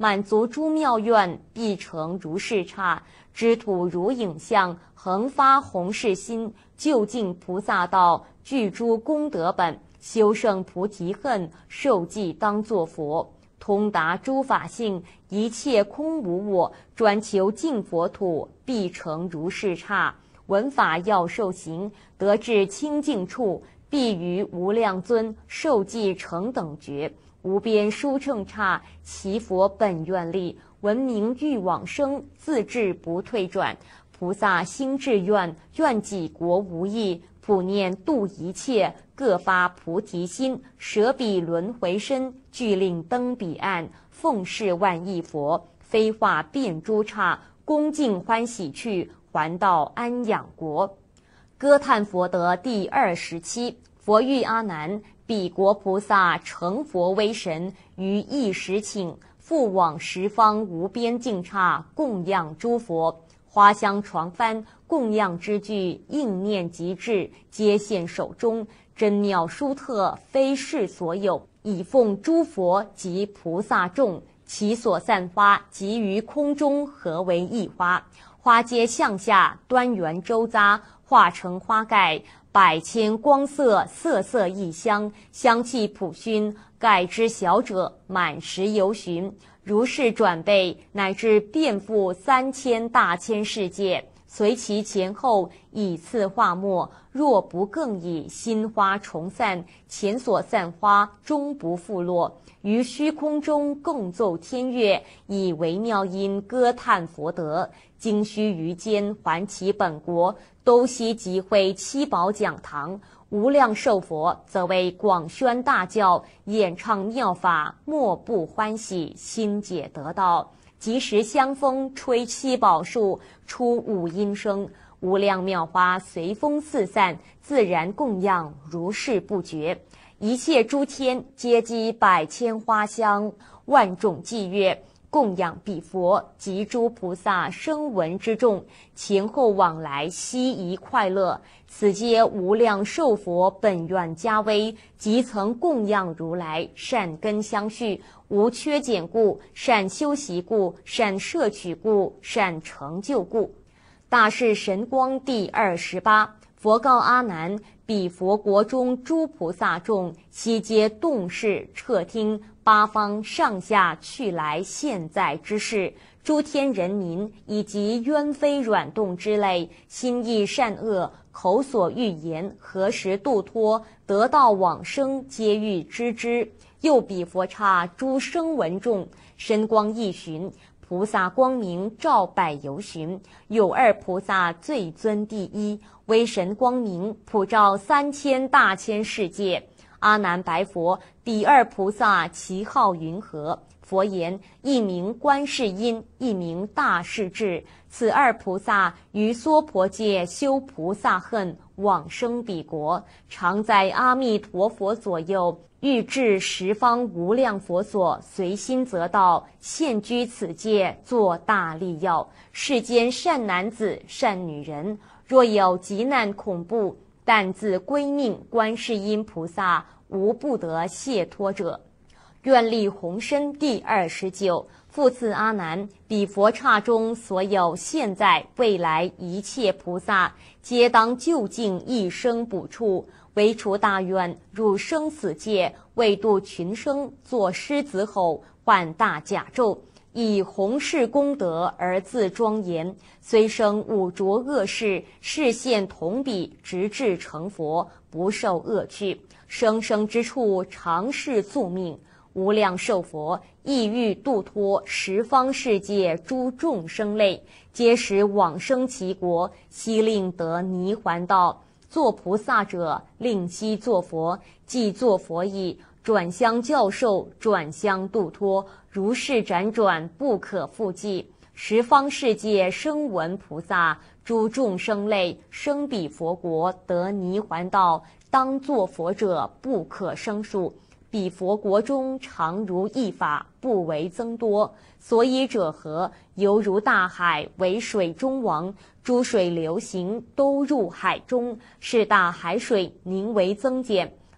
满足诸妙愿，必成如是刹。知土如影像，恒发弘誓心，究竟菩萨道，具诸功德本，修胜菩提恨，受记当作佛。通达诸法性，一切空无我，专求净佛土，必成如是刹。闻法要受行，得至清净处，必于无量尊，受记成等觉。无边殊胜刹，其佛本愿力，闻名欲往生，自至不退转。菩萨心志愿，愿己国无益，普念度一切，各发菩提心，舍彼轮回身，俱令登彼岸。奉事万亿佛，飞化遍诸刹，恭敬欢喜去，还到安养国。歌叹佛德第二十七。佛欲阿难，彼国菩萨成佛威神，于一时请，复往十方无边净刹，供养诸佛。花香床幡，供养之具，应念即至，皆现手中。真妙殊特，非世所有，以奉诸佛及菩萨众。其所散花，即于空中合为一花。花皆向下，端圆周匝，化成花盖。百千光色，色色异香，香气普熏。盖之小者，满十由旬。如是转倍，乃至遍覆三千大千世界，随其前后，以次化末。若不更以新花重散，前所散花终不复落。于虚空中共奏天乐，以微妙音歌叹佛德。经须臾间，还其本国，都悉集会七宝讲堂。无量寿佛则为广宣大教，演唱妙法，莫不欢喜，心解得道。即时香风吹七宝树，出五音声，无量妙花随风四散，自然供养，如是不绝。一切诸天皆积百千花香，万种伎乐，供养彼佛及诸菩萨声闻之众，前后往来悉宜快乐。此皆无量寿佛本愿加威，即曾供养如来，善根相续，无缺减故，善修习故，善摄取故，善成就故。大士神光第二十八。佛告阿难，彼佛国中诸菩萨众，悉皆动视彻听八方上下去来现在之事，诸天人民以及冤非软动之类，心意善恶，口所欲言，何时度脱，得道往生，皆欲知之。又彼佛刹诸声闻众，身光一旬，菩萨光明照百由旬。有二菩萨最尊第一，威神光明普照三千大千世界。阿难白佛，彼二菩萨其号云何？佛言：一名观世音，一名大势至。此二菩萨于娑婆界修菩萨恨，往生彼国，常在阿弥陀佛左右，欲至十方无量佛所，随心则到，现居此界，作大利要。世间善男子、善女人，若有急难恐怖，但自归命观世音菩萨，无不得解脱者。愿力宏深第二十九。复次阿难，彼佛刹中所有现在未来一切菩萨，皆当就近一生补处，唯除大愿，入生死界，为度群生，作狮子吼，唤大甲胄，以弘誓功德而自庄严。虽生五浊恶世，示现同彼，直至成佛，不受恶趣。生生之处，常是宿命。无量寿佛亦欲度脱十方世界诸众生类，皆使往生其国，悉令得泥还道。作菩萨者，令悉作佛；既作佛已，转相教授，转相度脱，如是辗转，不可复计。十方世界声闻菩萨，诸众生类，生彼佛国，得泥还道，当作佛者，不可胜数。彼佛国中常如一法，不为增多。所以者何？犹如大海，为水中王，诸水流行，都入海中，是大海水凝为增减。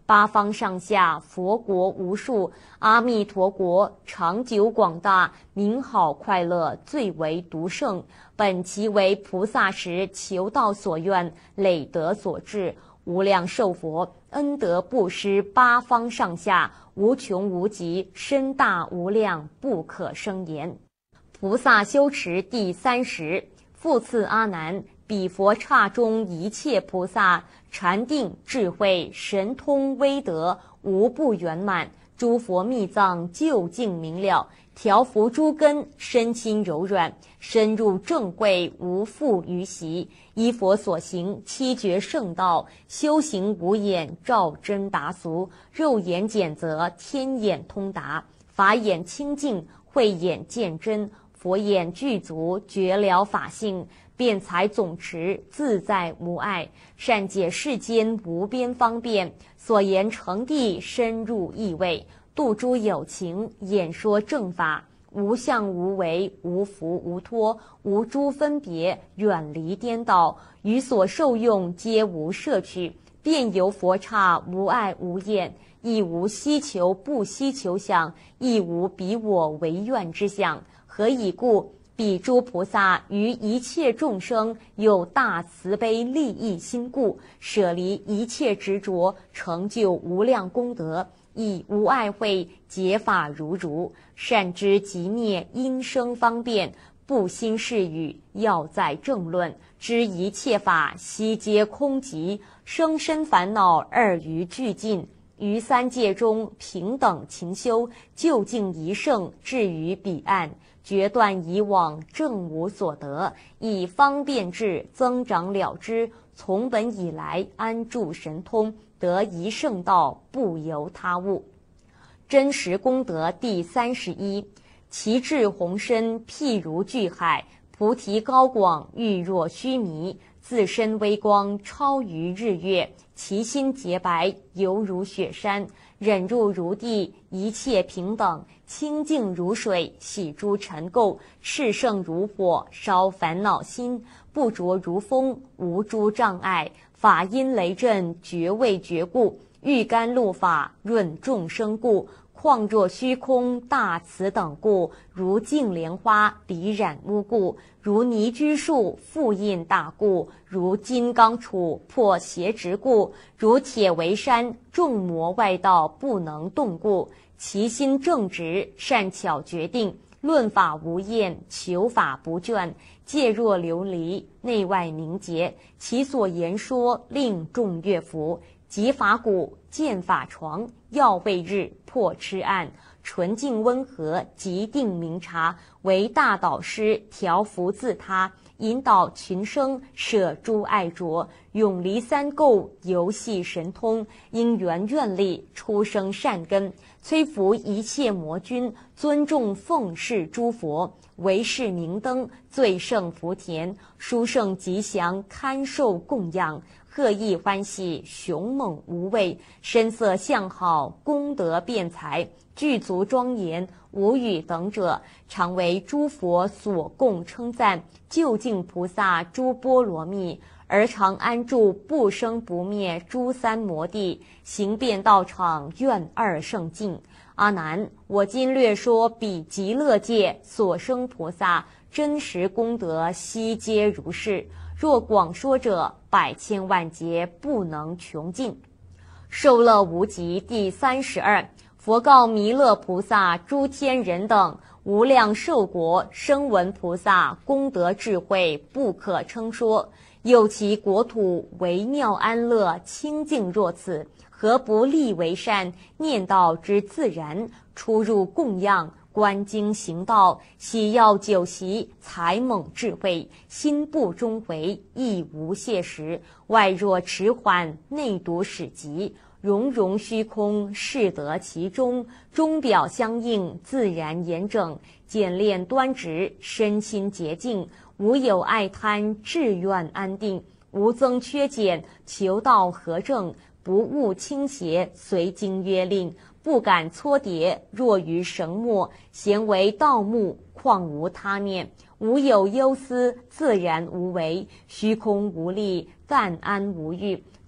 八方上下佛国无数，阿弥陀国长久广大，名好快乐，最为独胜。本其为菩萨时求道所愿，累德所致，无量寿佛恩德布施八方上下，无穷无极，深大无量，不可胜言。菩萨修持第三十，复次阿难，彼佛刹中一切菩萨，禅定智慧神通威德无不圆满，诸佛密藏究竟明了，调伏诸根，身心柔软，深入正慧，无复于习。依佛所行，七绝圣道，修行无眼，照真达俗，肉眼检则，天眼通达，法眼清净，慧眼见真，佛眼具足，觉了法性，辩才总持，自在无碍，善解世间无边方便，所言成地，深入意味，度诸有情，演说正法，无相无为，无福无脱，无诸分别，远离颠倒，于所受用皆无摄取，遍游佛刹，无碍无厌，亦无希求不希求想，亦无彼我为愿之想。何以故？彼诸菩萨于一切众生有大慈悲利益心故，舍离一切执着，成就无量功德，以无碍慧解法如如，善知即灭因生方便，不兴是语，要在正论，知一切法悉皆空寂，生身烦恼二于俱尽，于三界中平等勤修，究竟一圣，至于彼岸，决断以往，正无所得，以方便智增长了之，从本以来安住神通，得一圣道，不由他物。真实功德第三十一，其智宏深，譬如巨海，菩提高广，玉若须弥，自身微光，超于日月，其心洁白，犹如雪山，忍辱如地，一切平等，清净如水，洗诸尘垢，炽盛如火，烧烦恼心，不着如风，无诸障碍，法音雷震，觉味觉故，欲甘露法，润众生故，况若虚空，大慈等故，如净莲花，离染污故，如泥居树，复印大故，如金刚杵，破邪执故，如铁围山，众魔外道不能动故，其心正直，善巧决定，论法无厌，求法不倦，戒若琉璃，内外明洁，其所言说，令众悦服，即法鼓，见法床，耀未日，破痴暗，纯净温和，极定明察，为大导师，调伏自他，引导群生，舍诸爱着，永离三垢，游戏神通，因缘愿力，出生善根，摧伏一切魔君，尊重奉事诸佛，为是明灯，最胜福田，殊胜吉祥，堪受供养，贺意欢喜，雄猛无畏，身色相好，功德辩才，具足庄严，无与等者，常为诸佛所供称赞，究竟菩萨诸波罗蜜，而常安住不生不灭诸三摩地，行遍道场，愿二圣境。阿难，我今略说彼极乐界所生菩萨真实功德，悉皆如是。若广说者，百千万劫不能穷尽。受乐无极第三十二，佛告弥勒菩萨诸天人等，无量寿国声闻菩萨功德智慧不可称说，有其国土为妙安乐清净若此，何不立为善，念道之自然，出入供养，观经行道，喜药酒席，才猛智慧，心不终回，亦无懈时，外若迟缓，内独始极，融融虚空，适得其中，钟表相应，自然严整，简练端直，身心洁净，无有爱贪，志愿安定，无增缺减，求道合正，不误倾斜，随经约令，不敢搓叠，若于绳墨，咸为盗墓，况无他念，无有忧思，自然无为，虚空无力，淡安无欲，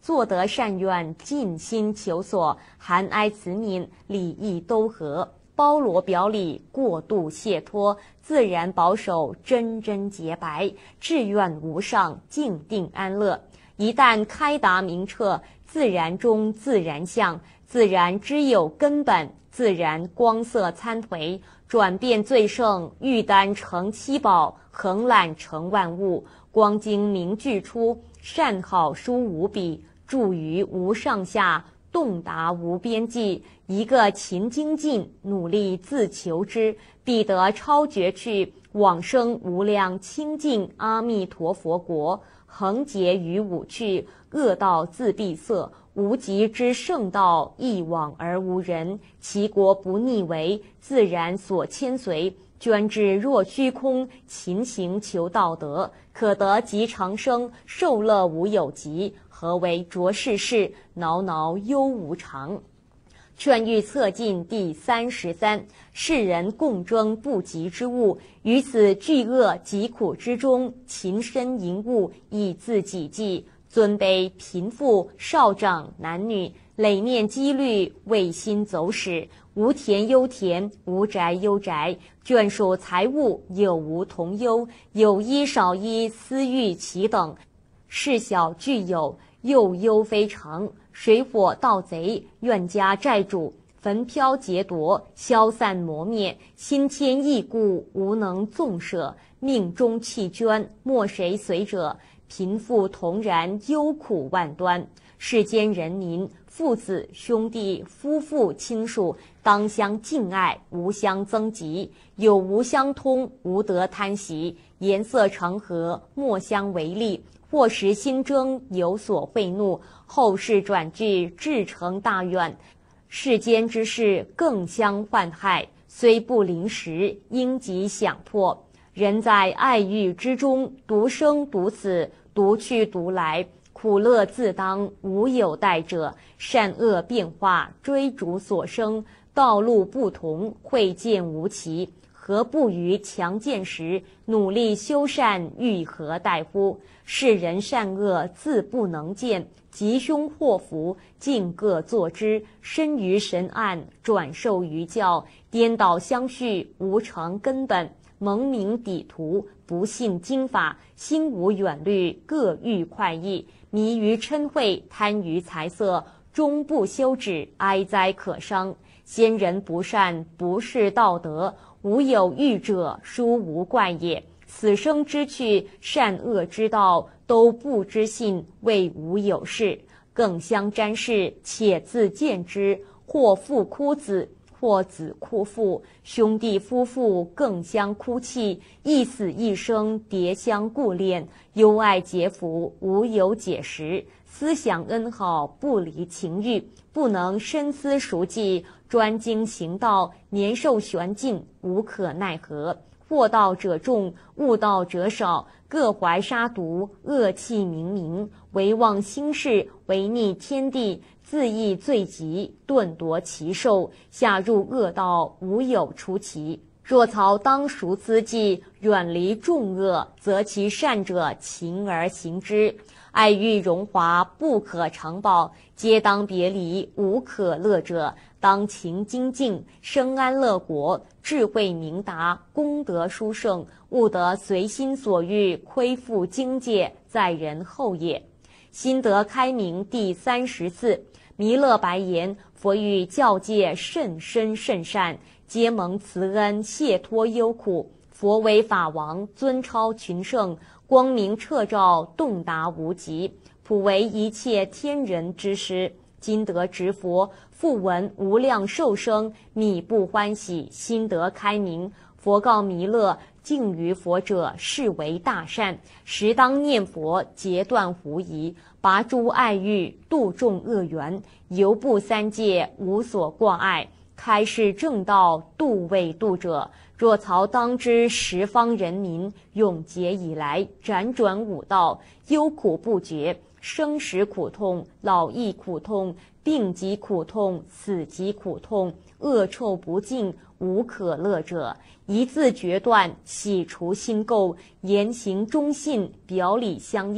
做得善愿，尽心求索，含哀慈悯，礼义都合，包罗表里，过度解脱，自然保守，真真洁白，志愿无上，静定安乐。一旦开达明彻，自然中自然相，自然之有根本，自然光色参颓，转变最盛，玉丹成七宝，横览成万物，光精明具出，善好殊无比，著于无上下，洞达无边际。一个勤精进，努力自求之，必得超绝去，往生无量清净阿弥陀佛国。恒劫于五趣，恶道自闭塞，无极之圣道，一往而无人。其国不逆为，自然所牵随。捐至若虚空，勤行求道德，可得极长生，受乐无有极。何为浊世事？挠挠忧无常。劝喻策进第三十三，世人共争不及之物，于此巨恶疾苦之中，勤身营务，以自己济。尊卑贫富少长男女，累念积虑，为心走使。无田忧田，无宅忧宅，眷属财物有无同忧，有衣少衣，私欲其等。事小具有，又忧非常。水火盗贼，怨家债主，焚飘劫夺，消散磨灭，心牵意故，无能纵舍。命中弃捐，莫谁随者。贫富同然，忧苦万端。世间人民，父子兄弟夫妇亲属，当相敬爱，无相增疾。有无相通，无得贪习。颜色成和，莫相为利。或时心争，有所贿怒，后世转句，至成大怨。世间之事，更相患害，虽不临时，应即想破。人在爱欲之中，独生独死，独去独来，苦乐自当，无有代者。善恶变化，追逐所生，道路不同，会见无期。何不于强健时，努力修善，欲何待乎？世人善恶自不能见，吉凶祸福尽各作之。身于神暗，转受于教，颠倒相续，无成根本。蒙名底图，不信经法，心无远虑，各欲快意。迷于嗔恚，贪于财色，终不休止，哀哉可伤。先人不善，不是道德，无有欲者，殊无怪也。此生之趣，善恶之道，都不知信，谓无有事。更相沾视，且自见之。或父哭子，或子哭父，兄弟夫妇更相哭泣，一死一生，迭相顾恋，忧爱结福，无有解时。思想恩好，不离情欲，不能深思熟计，专精行道，年寿玄尽，无可奈何。惑道者众，悟道者少，各怀杀毒，恶气冥冥，唯忘心事，违逆天地，自缢罪极，顿夺其寿，下入恶道，无有出期。若曹当熟思计，远离众恶，则其善者勤而行之。爱欲荣华，不可长保，皆当别离，无可乐者。当勤精进，生安乐国，智慧明达，功德殊胜，悟得随心所欲，亏负境界，在人后也。心得开明第三十四，弥勒白言：佛欲教戒甚深甚善，皆蒙慈恩，解脱忧苦。佛为法王，尊超群圣，光明彻照，洞达无极，普为一切天人之师。今得值佛，复闻无量寿生，弥不欢喜，心得开明。佛告弥勒：敬于佛者，是为大善。时当念佛，截断狐疑，拔诸爱欲，度众恶缘，犹不三界，无所挂碍。开示正道，度未度者。若曹当知十方人民，永劫以来，辗转五道，忧苦不绝。生死苦痛，老易苦痛，病疾苦痛，死疾苦痛，恶臭不尽，无可乐者。一字决断，洗除心垢，言行忠信，表里相应，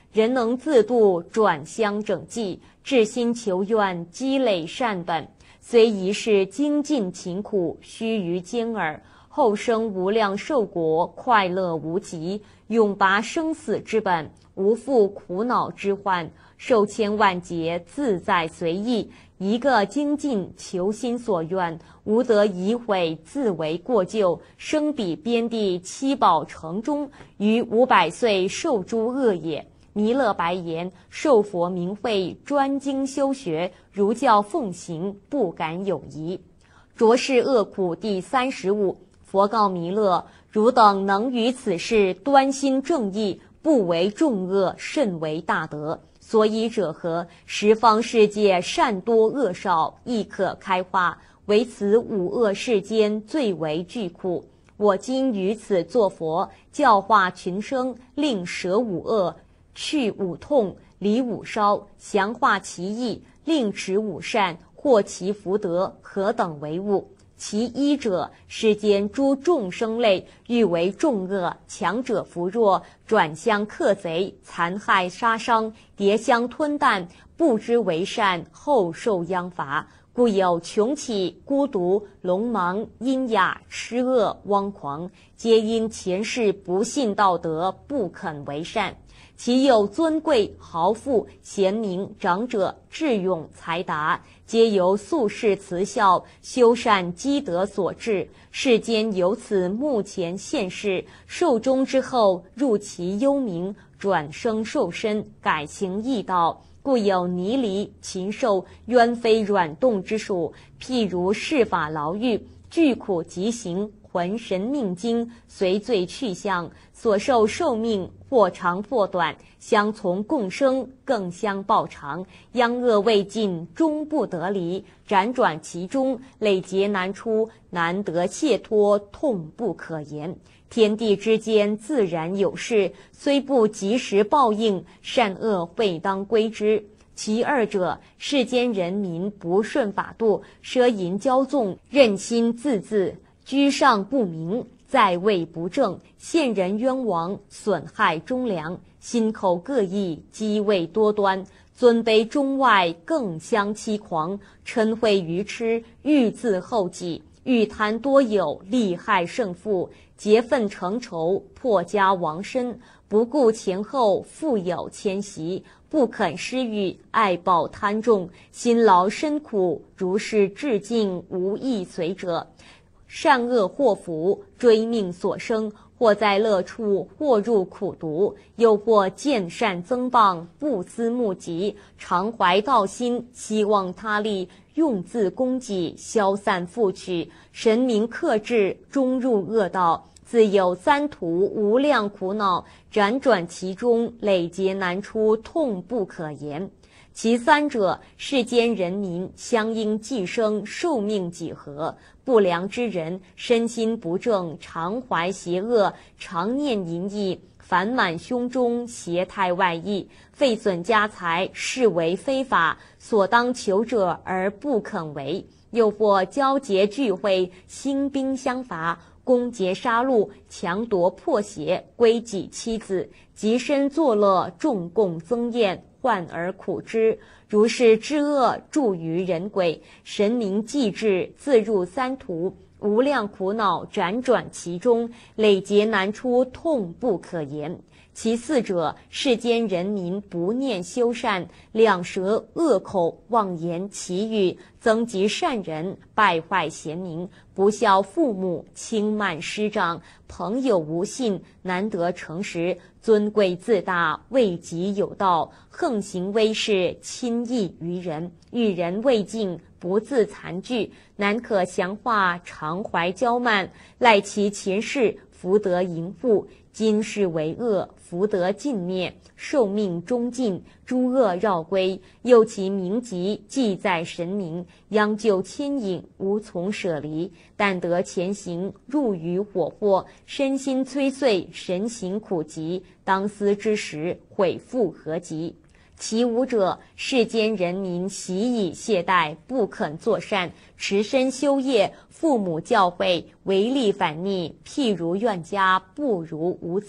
人能自度，转相整济，至心求愿，积累善本，虽一世精进勤苦，须臾间耳，后生无量寿国，快乐无极，永拔生死之本，无负苦恼之患，受千万劫，自在随意。一个精进，求心所愿，无得疑悔，自为过咎，生彼边地七宝城中，于五百岁受诸恶也。弥勒白言：受佛明慧，专精修学，如教奉行，不敢有疑。浊世恶苦第三十五。佛告弥勒：汝等能于此事端心正义，不为众恶，甚为大德。所以者何？十方世界善多恶少，亦可开化，唯此五恶世间最为巨苦。我今于此作佛，教化群生，令舍五恶，去五痛，离五烧，详化其意，令持五善，获其福德，何等为物？其一者，世间诸众生类，欲为众恶，强者扶弱，转相克贼，残害杀伤，迭相吞啖，不知为善，后受殃罚。故有穷奇、孤独、聋盲、阴哑、痴恶、汪狂，皆因前世不信道德，不肯为善。其有尊贵、豪富、贤明、长者、智勇、才达，皆由宿世慈孝、修善积德所致。世间由此目前现世，寿终之后，入其幽冥，转生受身，改行异道。故有泥犁、禽兽、鸢飞软动之属，譬如世法牢狱，具苦极行，魂神命精，随罪去向，所受寿命或长或短，相从共生，更相报偿。殃恶未尽，终不得离，辗转其中，累劫难出，难得解脱，痛不可言。天地之间自然有事，虽不及时报应，善恶会当归之。其二者，世间人民不顺法度，奢淫骄纵，任心自恣，居上不明，在位不正，陷人冤枉，损害忠良，心口各异，机位多端，尊卑中外更相欺狂，嗔恚愚痴，欲自厚己，欲贪多有，利害胜负，结愤成仇，破家亡身，不顾前后，富有迁徙，不肯施予，爱报贪重，辛劳身苦，如是至尽，无益随者。善恶祸福，追命所生，或在乐处，或入苦毒，又或见善增谤，不思目疾，常怀道心，希望他利，用自供给，消散富取，神明克制，终入恶道。自有三途无量苦恼，辗转其中，累劫难出，痛不可言。其三者，世间人民相应寄生，寿命几何？不良之人，身心不正，常怀邪恶，常念淫逸，烦满胸中，邪态外溢，废损家财，视为非法，所当求者而不肯为。又或交结聚会，兴兵相伐，攻劫杀戮，强夺破邪，归己妻子，极身作乐，众共增宴，患而苦之。如是之恶，著于人鬼，神明既至，自入三途，无量苦恼，辗转其中，累劫难出，痛不可言。其四者，世间人民不念修善，两舌恶口，妄言绮语，增及善人，败坏贤明，不孝父母，轻慢师长，朋友无信，难得诚实，尊贵自大，位极有道，横行威势，亲易于人，遇人未敬，不自残惧，难可降化，常怀骄慢，赖其前世福德盈富，今世为恶，福德尽灭，寿命终尽，诸恶绕归，又其名籍记在神明，央就牵引，无从舍离，但得前行，入于火祸，身心摧碎，神行苦极，当思之时，悔复何及？其五者，世间人民习以懈怠，不肯作善，持身修业，父母教诲，违逆反逆，譬如怨家，不如无子。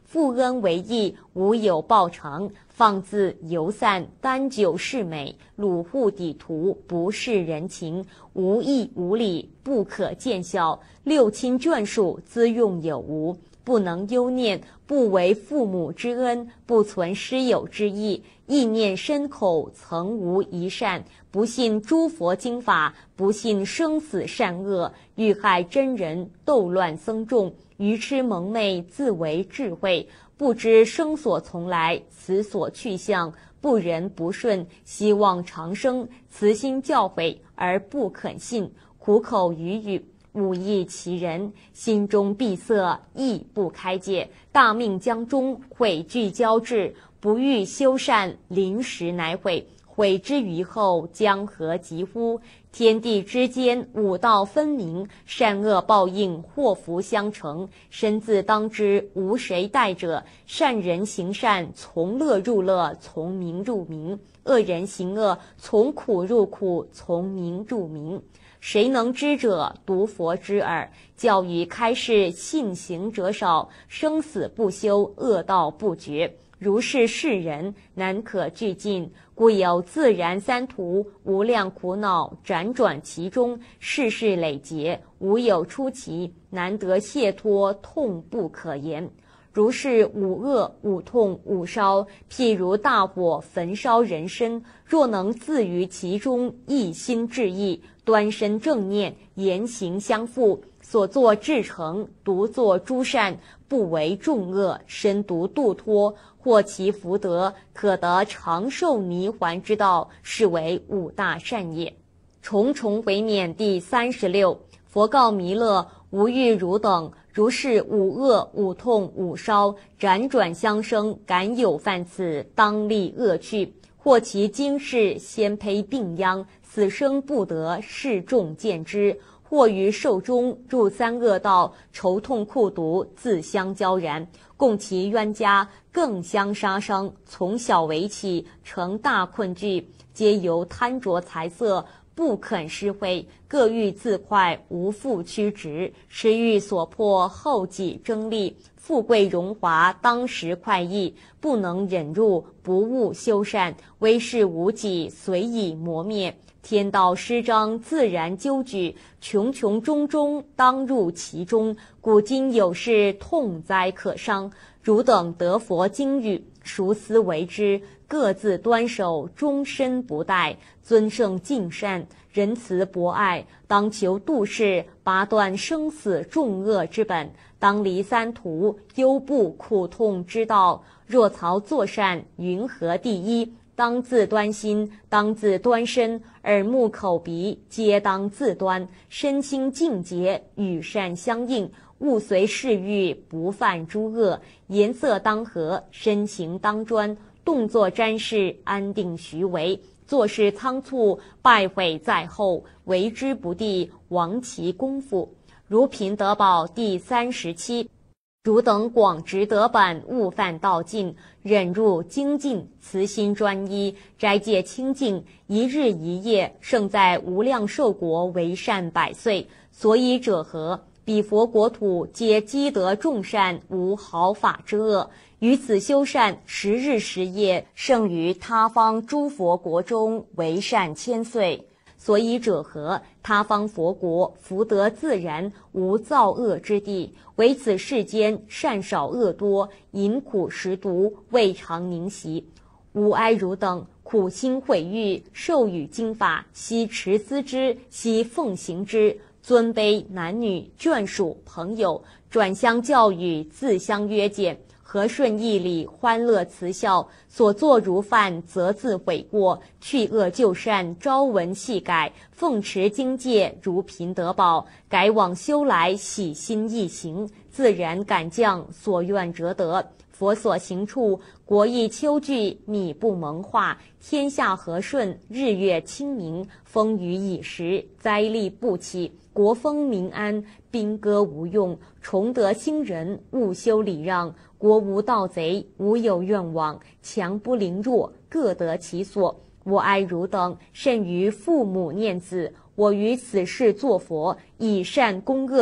负恩为义，无有报偿。放自游散，单酒是美，鲁户抵图，不是人情，无义无礼，不可见效。六亲眷属，资用有无，不能忧念，不为父母之恩，不存师友之意，意念深口，曾无一善。不信诸佛经法，不信生死善恶，欲害真人，斗乱僧众，愚痴蒙昧，自为智慧，不知生所从来，死所去向，不仁不顺，希望长生，慈心教诲而不肯信，苦口语语，忤逆其人，心中闭塞，意不开解，大命将终，悔惧交至，不欲修善，临时乃悔。悔之于后，将何及乎？天地之间，五道分明，善恶报应，祸福相承，身自当之，无谁代者。善人行善，从乐入乐，从名入名；恶人行恶，从苦入苦，从名入名。谁能知者？独佛知耳。教育开示，信行者少，生死不休，恶道不绝。如是世人，难可俱尽，故有自然三途，无量苦恼辗转其中，世事累劫，无有出奇，难得解脱，痛不可言。如是五恶五痛五烧，譬如大火焚烧人身，若能自于其中，一心致意，端身正念，言行相符，所作至诚，独作诸善，不为众恶，身独度脱，获其福德，可得长寿泥环之道，是为五大善也。重重回免第三十六。佛告弥勒：无欲汝等，如是五恶五痛五烧，辗转相生，敢有犯此，当立恶趣。或其今世先胚病殃，死生不得，示众见之。或于寿中入三恶道，愁痛苦毒，自相交然，共其冤家，更相杀伤。从小为起，成大困惧，皆由贪着财色，不肯施惠，各欲自快，无复屈直，食欲所迫，后己争利，富贵荣华，当时快意，不能忍入，不务修善，威势无己，随以磨灭。天道施章，自然纠举，穷穷中中，当入其中。古今有事，痛哉可伤。汝等得佛经语，孰思为之？各自端守，终身不怠，尊圣敬善，仁慈博爱，当求度世，拔断生死众恶之本，当离三途，忧怖苦痛之道。若曹作善，云何第一？当自端心，当自端身，耳目口鼻皆当自端，身心净洁，与善相应，勿随世欲，不犯诸恶。颜色当和，身形当专，动作瞻视，安定徐为。做事仓促，败毁在后，为之不第，亡其功夫。如品德宝第三十七。汝等广执德本，勿犯道尽，忍入精进，慈心专一，斋戒清净，一日一夜，胜在无量寿国，为善百岁。所以者何？彼佛国土皆积德众善，无毫法之恶。于此修善，十日十夜，胜于他方诸佛国中，为善千岁。所以者何？他方佛国福德自然，无造恶之地，唯此世间善少恶多，饮苦食毒，未尝宁息。吾哀汝等苦心毁誉，授予经法，悉持思之，悉奉行之。尊卑男女眷属朋友，转相教育，自相约见，和顺义理，欢乐慈孝，所作如犯，则自悔过，去恶就善，朝闻夕改，奉持经戒，如贫得宝，改往修来，喜心易行，自然感降，所愿折得。佛所行处，国益秋具，米不蒙化，天下和顺，日月清明，风雨已时，灾厉不起，国风民安，兵戈无用，崇德兴仁，务修礼让，国无盗贼，无有怨枉，强不凌弱，各得其所。我哀汝等，甚于父母念子，我于此世作佛，以善攻恶，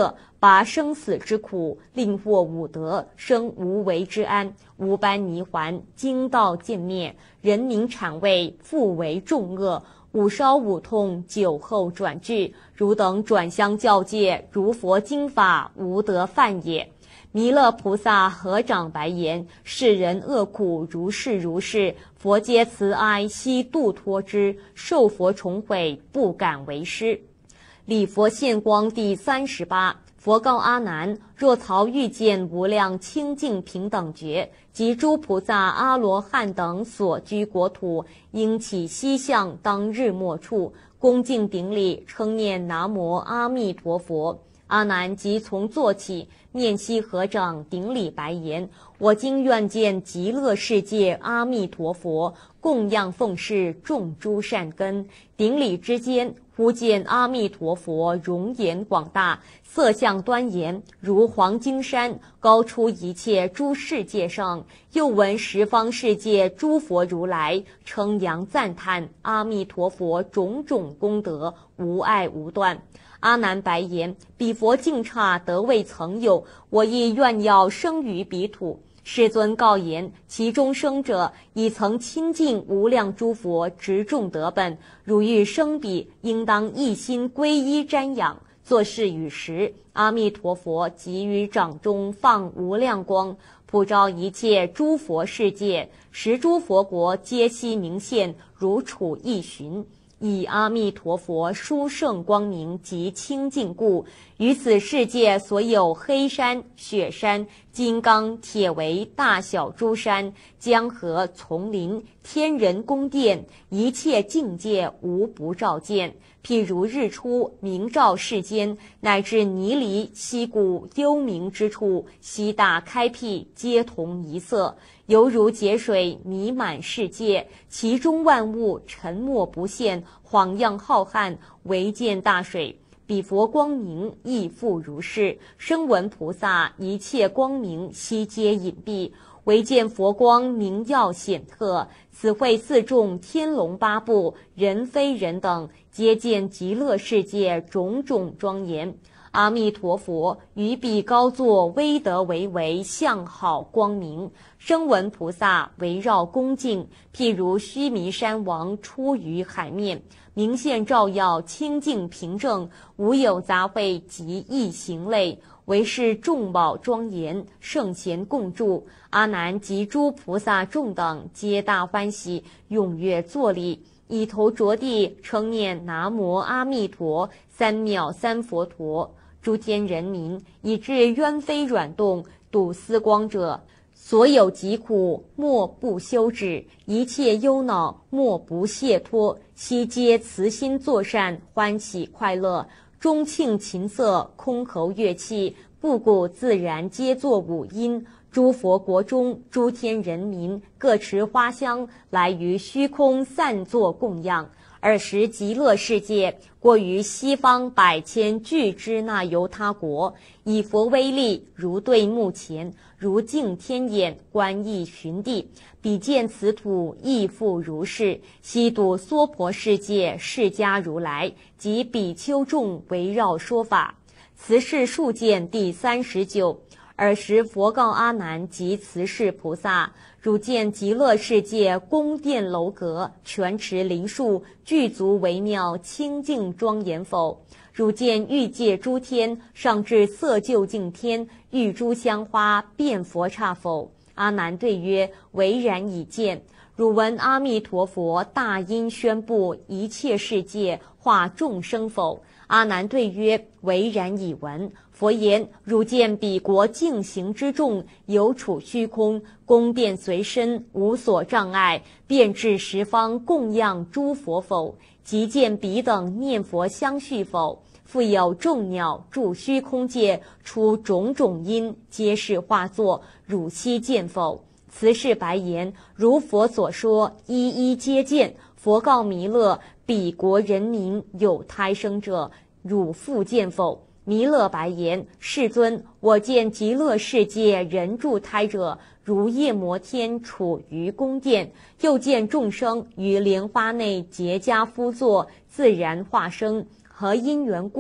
拔生死之苦，令获五德，生无为之安，无般泥环，经道渐灭，人民产位，复为众恶。五烧五痛，酒后转句，汝等转相教戒，如佛经法，无得犯也。弥勒菩萨合掌白言：世人恶苦如是如是，佛皆慈哀，悉度脱之。受佛重毁，不敢为师。礼佛现光第三十八。佛告阿难：若曹欲见无量清净平等觉，及诸菩萨阿罗汉等所居国土，应起西向当日没处，恭敬顶礼，称念南无阿弥陀佛。阿难即从坐起，面悉合掌顶礼白言：我今愿见极乐世界阿弥陀佛，供养奉事种诸善根。顶礼之间，忽见阿弥陀佛容颜广大，色相端严，如黄金山，高出一切诸世界上。又闻十方世界诸佛如来称扬赞叹阿弥陀佛种种功德，无碍无断。阿难白言：彼佛境刹得未曾有，我亦愿要生于彼土。世尊告言：其中生者，已曾亲近无量诸佛，执众德本。汝欲生彼，应当一心皈依瞻仰。作是语时，阿弥陀佛即于掌中放无量光，普照一切诸佛世界，十诸佛国皆悉明现，如处一寻。以阿弥陀佛殊胜光明及清净故，于此世界所有黑山、雪山、金刚、铁围、大小诸山、江河、丛林、天人宫殿，一切境界无不照见。譬如日出明照世间，乃至泥犁、溪谷、幽冥之处，悉大开辟，皆同一色，犹如劫水弥满世界，其中万物沉没不现，晃漾浩瀚，唯见大水。彼佛光明亦复如是。声闻菩萨一切光明悉皆隐蔽，唯见佛光明耀显特。此会四众天龙八部、人非人等，皆见极乐世界种种庄严。阿弥陀佛于彼高坐，威德巍巍，相好光明。声闻菩萨围绕恭敬，譬如须弥山王出于海面，明现照耀，清净平正，无有杂秽及异行类，唯是众宝庄严，圣贤共住。阿难及诸菩萨众等皆大欢喜，踊跃作礼，以头着地，称念南无阿弥陀三藐三佛陀。诸天人民，以至冤非软动，睹思光者，所有疾苦莫不休止，一切忧恼莫不解脱，悉皆慈心作善，欢喜快乐。钟磬琴瑟，箜篌乐器，布谷自然皆作五音。诸佛国中，诸天人民各持花香，来于虚空散作供养。尔时极乐世界过于西方百千俱胝那由他国，以佛威力，如对目前，如镜天眼，观意寻地。彼见此土亦复如是，悉睹娑婆世界释迦如来及比丘众围绕说法。慈氏数见第三十九。尔时佛告阿难及慈氏菩萨：汝见极乐世界宫殿楼阁，泉池林树，具足微妙，清净庄严否？汝见欲界诸天，上至色究竟天，玉珠香花，遍佛刹否？阿难对曰：唯然已见。汝闻阿弥陀佛大音宣布一切世界化众生否？阿难对曰：唯然已闻。佛言：汝见彼国境行之众，有处虚空，宫殿随身，无所障碍，遍至十方供养诸佛否？即见彼等念佛相续否？复有众鸟住虚空界，出种种音，皆是化作，汝悉见否？慈氏白言：如佛所说，一一皆见。佛告弥勒：彼国人民有胎生者，汝复见否？弥勒白言：世尊，我见极乐世界人住胎者，如夜摩天处于宫殿，又见众生于莲花内结跏趺坐，自然化生。何因缘故？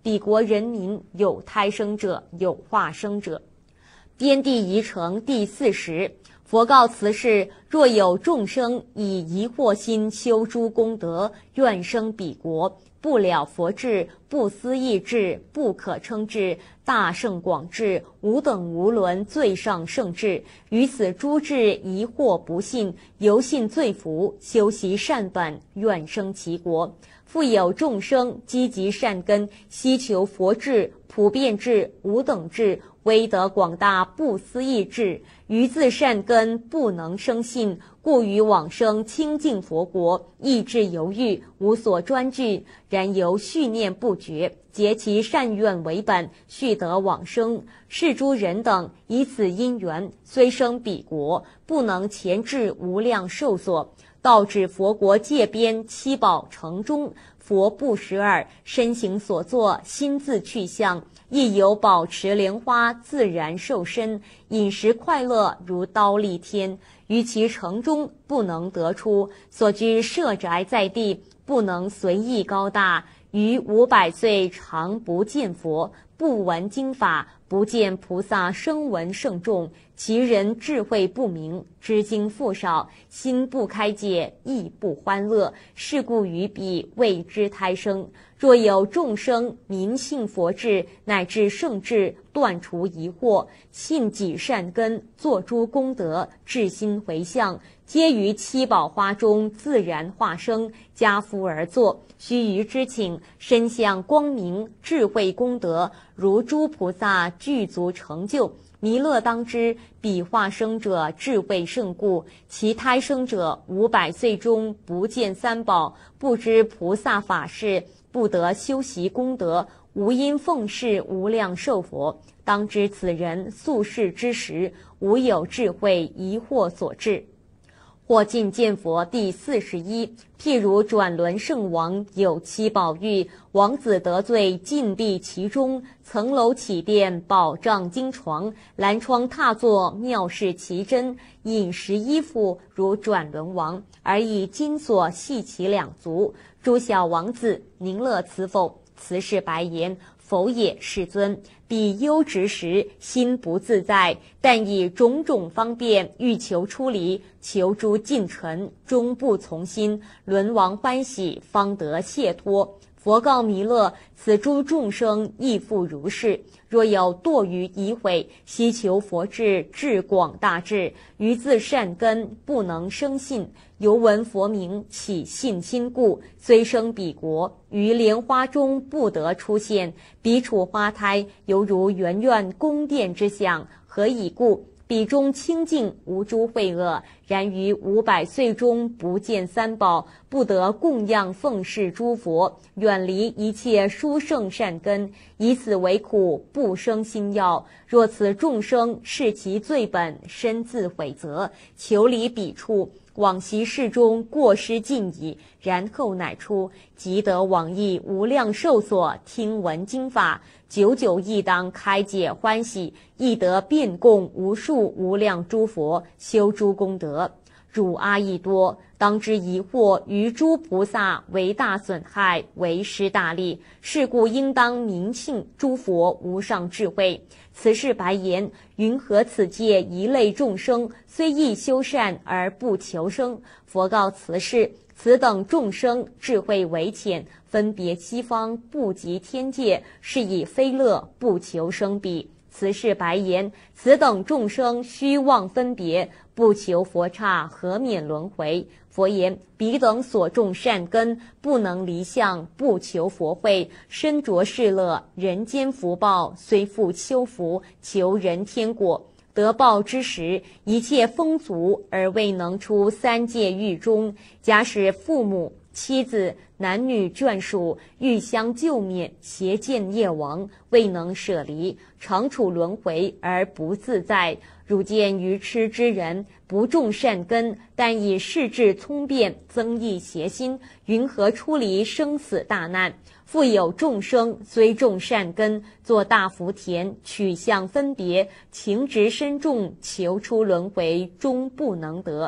彼国人民有胎生者，有化生者。边地宜成第四十。佛告慈氏：若有众生以疑惑心修诸功德，愿生彼国，不了佛智，不思议智，不可称智，大圣广智，无等无伦，最上圣智。于此诸智疑惑不信，由信罪福，修习善本，愿生其国。复有众生积极善根，希求佛智、普遍智、无等智、威德广大不思议智，于自善根不能生信，故于往生清净佛国，意志犹豫，无所专具，然由续念不绝，结其善愿为本，续得往生。是诸人等以此因缘，虽生彼国，不能前至无量寿所。道至佛国界边七宝城中，佛不识耳，身形所作，心自去向，亦有保持莲花，自然受身，饮食快乐如刀立天。于其城中不能得出，所居舍宅在地，不能随意高大。于五百岁常不见佛，不闻经法，不见菩萨声闻圣众，其人智慧不明，知经复少，心不开解，亦不欢乐。是故于彼谓之胎生。若有众生明信佛智，乃至圣智，断除疑惑，信己善根，作诸功德，至心回向，皆于七宝花中自然化生，加福而作。须臾之请，身相光明，智慧功德，如诸菩萨具足成就。弥勒当知，彼化生者智慧胜故，其胎生者五百岁中不见三宝，不知菩萨法事，不得修习功德，无因奉事无量寿佛。当知此人宿世之时，无有智慧疑惑所致。或尽见佛第四十一。譬如转轮圣王有七宝玉，王子得罪，禁闭其中，层楼起殿，宝帐金床，蓝窗踏坐，妙事奇珍，饮食衣服如转轮王，而以金锁系其两足。诸小王子，宁乐此否？慈氏白言：否也，世尊。彼忧执时，心不自在，但以种种方便欲求出离，求诸尽尘，终不从心，轮王欢喜，方得解脱。佛告弥勒：此诸众生亦复如是。若有堕于疑毁，希求佛智，智广大智，于自善根不能生信，犹闻佛名，起信心故，虽生彼国，于莲花中不得出现。彼处花胎，犹如圆苑宫殿之想。何以故？彼中清净，无诸秽恶，然于五百岁中不见三宝，不得供养奉事诸佛，远离一切殊胜善根，以此为苦，不生心要。若此众生是其罪本，身自悔责，求离彼处，往昔世中过失尽矣，然后乃出，即得往诣无量寿所，听闻经法，久久亦当开解欢喜，亦得遍供无数无量诸佛，修诸功德。汝阿逸多，当知疑惑于诸菩萨为大损害，为失大利。是故应当明信诸佛无上智慧。此是白言：云何此界一类众生，虽亦修善而不求生？佛告慈氏：此等众生智慧为浅，分别七方，不及天界，是以非乐，不求生彼。慈氏白言：此等众生虚妄分别，不求佛刹，何免轮回？佛言：彼等所种善根，不能离相，不求佛慧，身着世乐，人间福报，虽复修福，求人天果。得报之时，一切丰足，而未能出三界狱中。假使父母、妻子、男女眷属欲相救免，邪见业亡，未能舍离，常处轮回而不自在。汝见愚痴之人，不种善根，但以世智聪辩增益邪心，云何出离生死大难？复有众生虽种善根，作大福田，取向分别，情执深重，求出轮回，终不能得。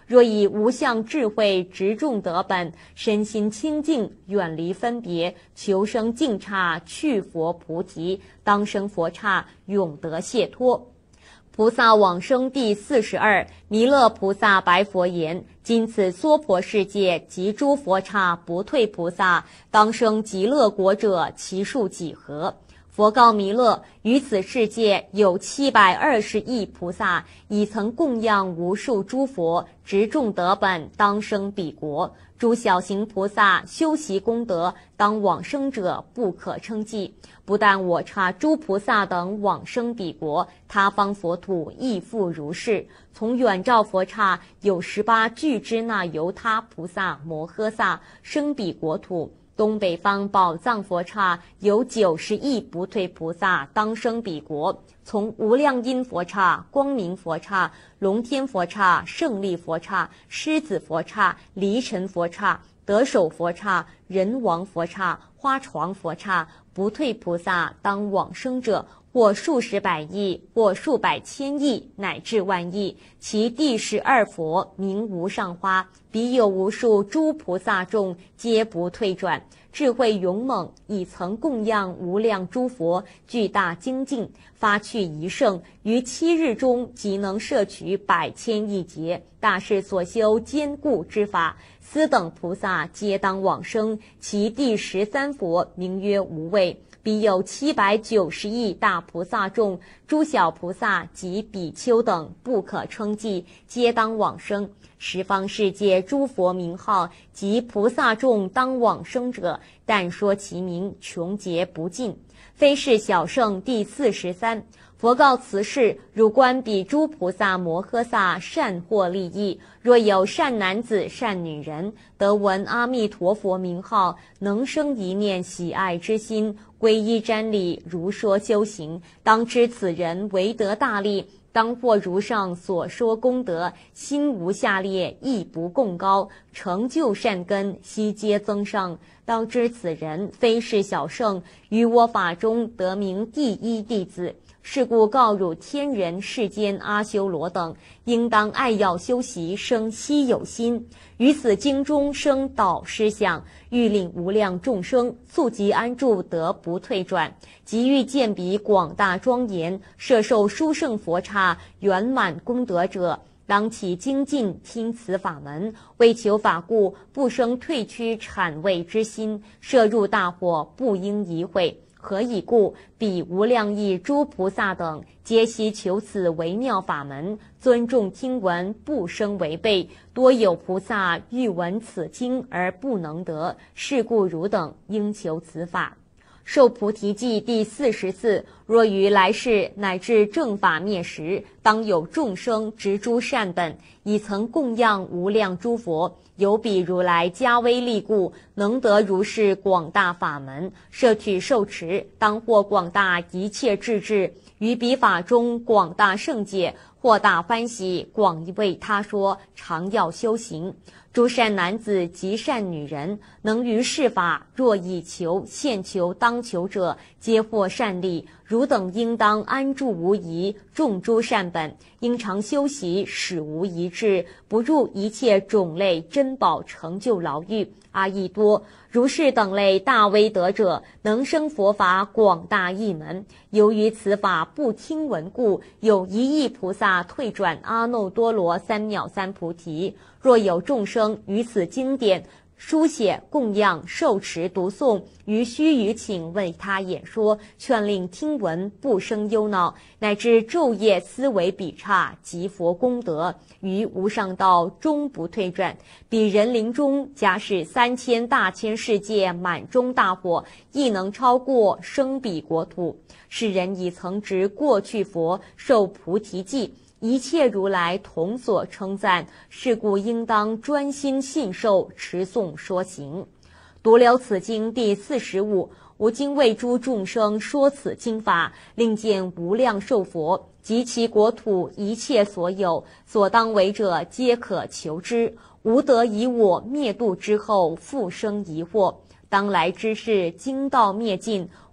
若以无相智慧直众得本，身心清净，远离分别，求生净刹，去佛菩提，当生佛刹，永得解脱。菩萨往生第四十二，弥勒菩萨白佛言：今此娑婆世界及诸佛刹不退菩萨，当生极乐国者，其数几何？佛告弥勒：于此世界有七百二十亿菩萨，已曾供养无数诸佛，直众得本，当生彼国。诸小行菩萨修习功德，当往生者不可称计。不但我刹诸菩萨等往生彼国，他方佛土亦复如是。从远照佛刹有十八俱胝那由他菩萨摩诃萨生彼国土。东北方宝藏佛刹有九十亿不退菩萨当生彼国，从无量音佛刹、光明佛刹、龙天佛刹、胜利佛刹、狮子佛刹、离尘佛刹、得手佛刹、人王佛刹、花床佛刹，不退菩萨当往生者，或数十百亿，或数百千亿，乃至万亿。其第十二佛名无上花，彼有无数诸菩萨众，皆不退转。智慧勇猛，已曾供养无量诸佛，巨大精进，发去一圣，于七日中即能摄取百千亿劫。大士所修坚固之法，斯等菩萨皆当往生。其第十三佛名曰无畏，彼有七百九十亿大菩萨众，诸小菩萨及比丘等不可称计，皆当往生。十方世界诸佛名号及菩萨众当往生者，但说其名，穷劫不尽。非是小圣第四十三。佛告慈氏：汝观彼诸菩萨摩诃萨善获利益，若有善男子善女人，得闻阿弥陀佛名号，能生一念喜爱之心，皈依瞻礼，如说修行，当知此人为得大利，当获如上所说功德，心无下劣，亦不共高，成就善根，悉皆增上。当知此人非是小圣，于我法中得名第一弟子。是故告汝天人世间阿修罗等，应当爱要修习，生希有心，于此经中生导师想，欲领无量众生，速即安住，得不退转。即欲见彼广大庄严，摄受殊胜佛刹，圆满功德者，当起精进听此法门，为求法故，不生退屈谄畏之心，摄入大火，不应疑悔。何以故？彼无量亿诸菩萨等，皆悉求此微妙法门，尊重听闻，不生违背。多有菩萨欲闻此经而不能得，是故汝等应求此法。受菩提记第四十四。若于来世乃至正法灭时，当有众生执诸善本，已曾供养无量诸佛，有彼如来加威力故，能得如是广大法门，摄取受持，当获广大一切智智，于彼法中广大胜解，获大欢喜，广为他说，常要修行。诸善男子及善女人，能于是法，若以求、现求、当求者，皆获善利。汝等应当安住无疑，种诸善本，应常修习，使无疑智，不入一切种类珍宝成就牢狱。阿逸多，如是等类大威德者，能生佛法广大义门。由于此法不听闻故，有一亿菩萨退转阿耨多罗三藐三菩提。若有众生于此经典书写、供养、受持、读诵，于须臾请为他演说，劝令听闻，不生忧恼，乃至昼夜思维彼刹，及佛功德，于无上道终不退转。彼人临终，假使三千大千世界满中大火，亦能超过生彼国土。是人已曾执过去佛，受菩提记，一切如来同所称赞，是故应当专心信受，持诵说行。读了此经第四十五。吾今为诸众生说此经法，令见无量寿佛及其国土一切所有，所当为者，皆可求之，无得以我灭度之后复生疑惑。当来之事，经道灭尽，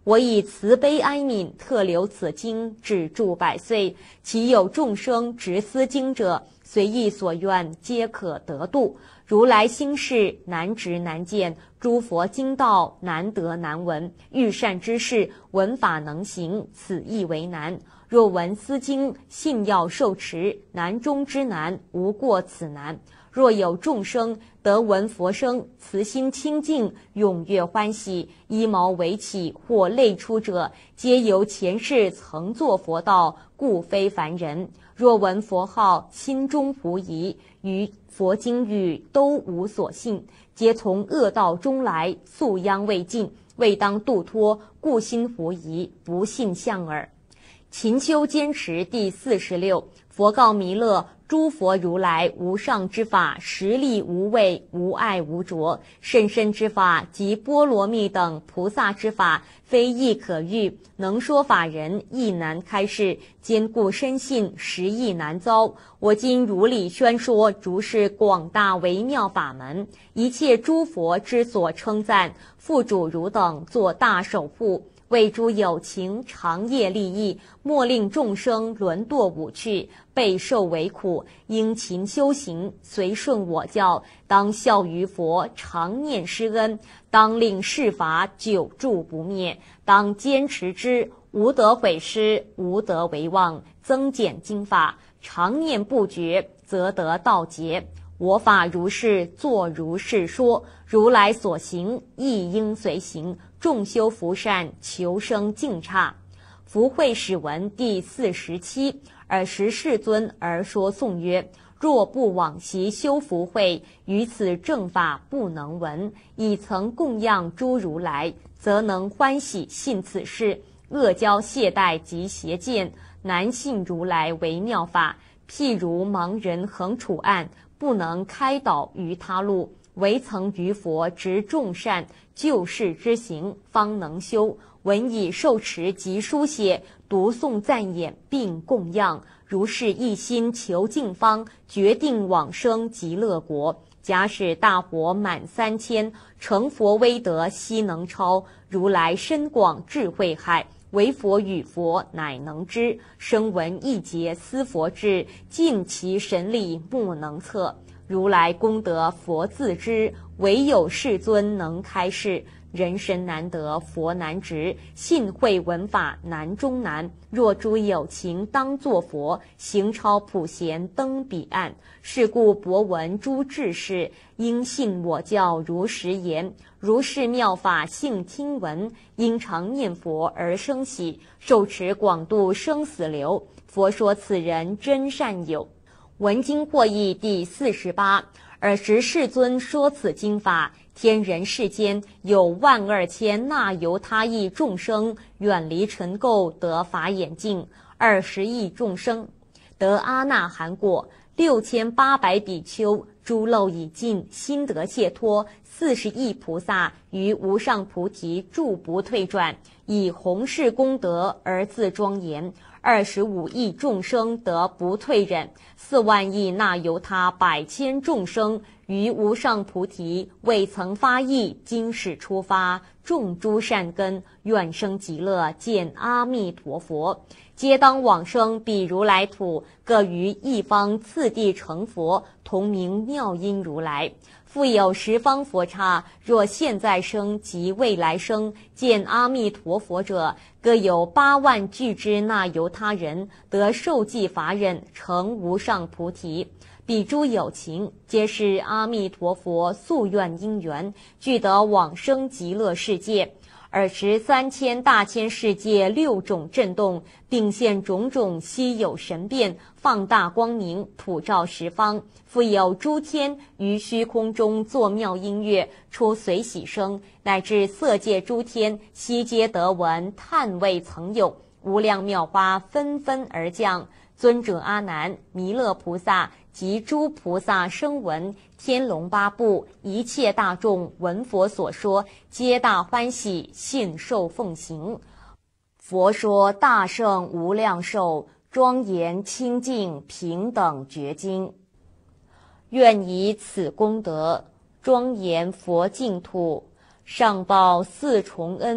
我以慈悲哀悯特留此经，止住百岁。其有众生执思经者，随意所愿，皆可得度。如来心事难执难见，诸佛经道难得难闻。欲善之事，闻法能行，此亦为难。若闻思经，信要受持，难中之难，无过此难。若有众生得闻佛声，慈心清净，踊跃欢喜，衣毛为起或泪出者，皆由前世曾作佛道，故非凡人。若闻佛号，心中狐疑，于佛经语都无所信，皆从恶道中来，宿殃未尽，未当度脱，故心狐疑，不信相耳。勤修坚持第四十六。佛告弥勒：诸佛如来无上之法，实力无畏，无碍无着；甚深之法及波罗蜜等菩萨之法，非易可遇，能说法人亦难开示，坚固深信，实亦难遭。我今如理宣说，如是广大微妙法门，一切诸佛之所称赞，复主汝等作大守护。为诸有情长夜利益，莫令众生沦堕五趣，备受为苦，应勤修行，随顺我教，当效于佛，常念施恩，当令世法久住不灭，当坚持之，无得毁失，无得为忘，增减经法，常念不绝，则得道劫。我法如是，作如是说，如来所行，亦应随行。众修福善，求生净刹。福慧始文第四十七。尔时世尊而说颂曰：若不往习修福慧，于此正法不能闻。已曾供养诸如来，则能欢喜信此事。恶交懈怠及邪见，难信如来为妙法。譬如盲人横处岸，不能开导于他路，唯曾于佛执众善，救世之行，方能修。闻以受持及书写，读诵赞演，并供养，如是一心求净方，决定往生极乐国。假使大火满三千，成佛威德悉能超。如来深广智慧海，唯佛与佛乃能知。声闻一劫思佛智，尽其神力不能测。如来功德佛自知，唯有世尊能开示。人身难得，佛难值，信会闻法难中难。若诸有情当作佛，行超普贤登彼岸。是故博闻诸智士，应信我教如实言。如是妙法性听闻，应常念佛而生喜，受持广度生死流。佛说此人真善友。文经获益第四十八。尔时世尊说此经法，天人世间有万二千那由他亿众生，远离尘垢，得法眼净；二十亿众生得阿那含果；六千八百比丘诸漏已尽，心得解脱；四十亿菩萨于无上菩提住不退转，以弘誓功德而自庄严。二十五亿众生得不退忍，四万亿那由他百千众生于无上菩提未曾发意，今始出发，种诸善根，愿生极乐，见阿弥陀佛，皆当往生彼如来土，各于一方次第成佛，同名妙音如来。复有十方佛刹，若现在生及未来生见阿弥陀佛者，各有八万俱之那由他人，得受记法忍，成无上菩提。彼诸有情，皆是阿弥陀佛夙愿因缘，俱得往生极乐世界。尔时三千大千世界六种震动，并现种种稀有神变，放大光明，普照十方。复有诸天于虚空中作妙音乐，出随喜声，乃至色界诸天悉皆得闻，叹未曾有。无量妙花纷纷而降。尊者阿难、弥勒菩萨及诸菩萨声闻、天龙八部一切大众闻佛所说，皆大欢喜，信受奉行。佛说大圣无量寿，庄严清净平等觉经。愿以此功德，庄严佛净土，上报四重恩，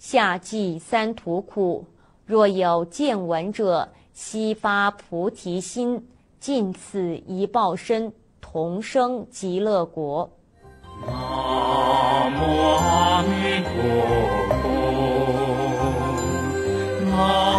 下济三途苦。若有见闻者，悉发菩提心，尽此一报身，同生极乐国。 南无阿弥陀佛。南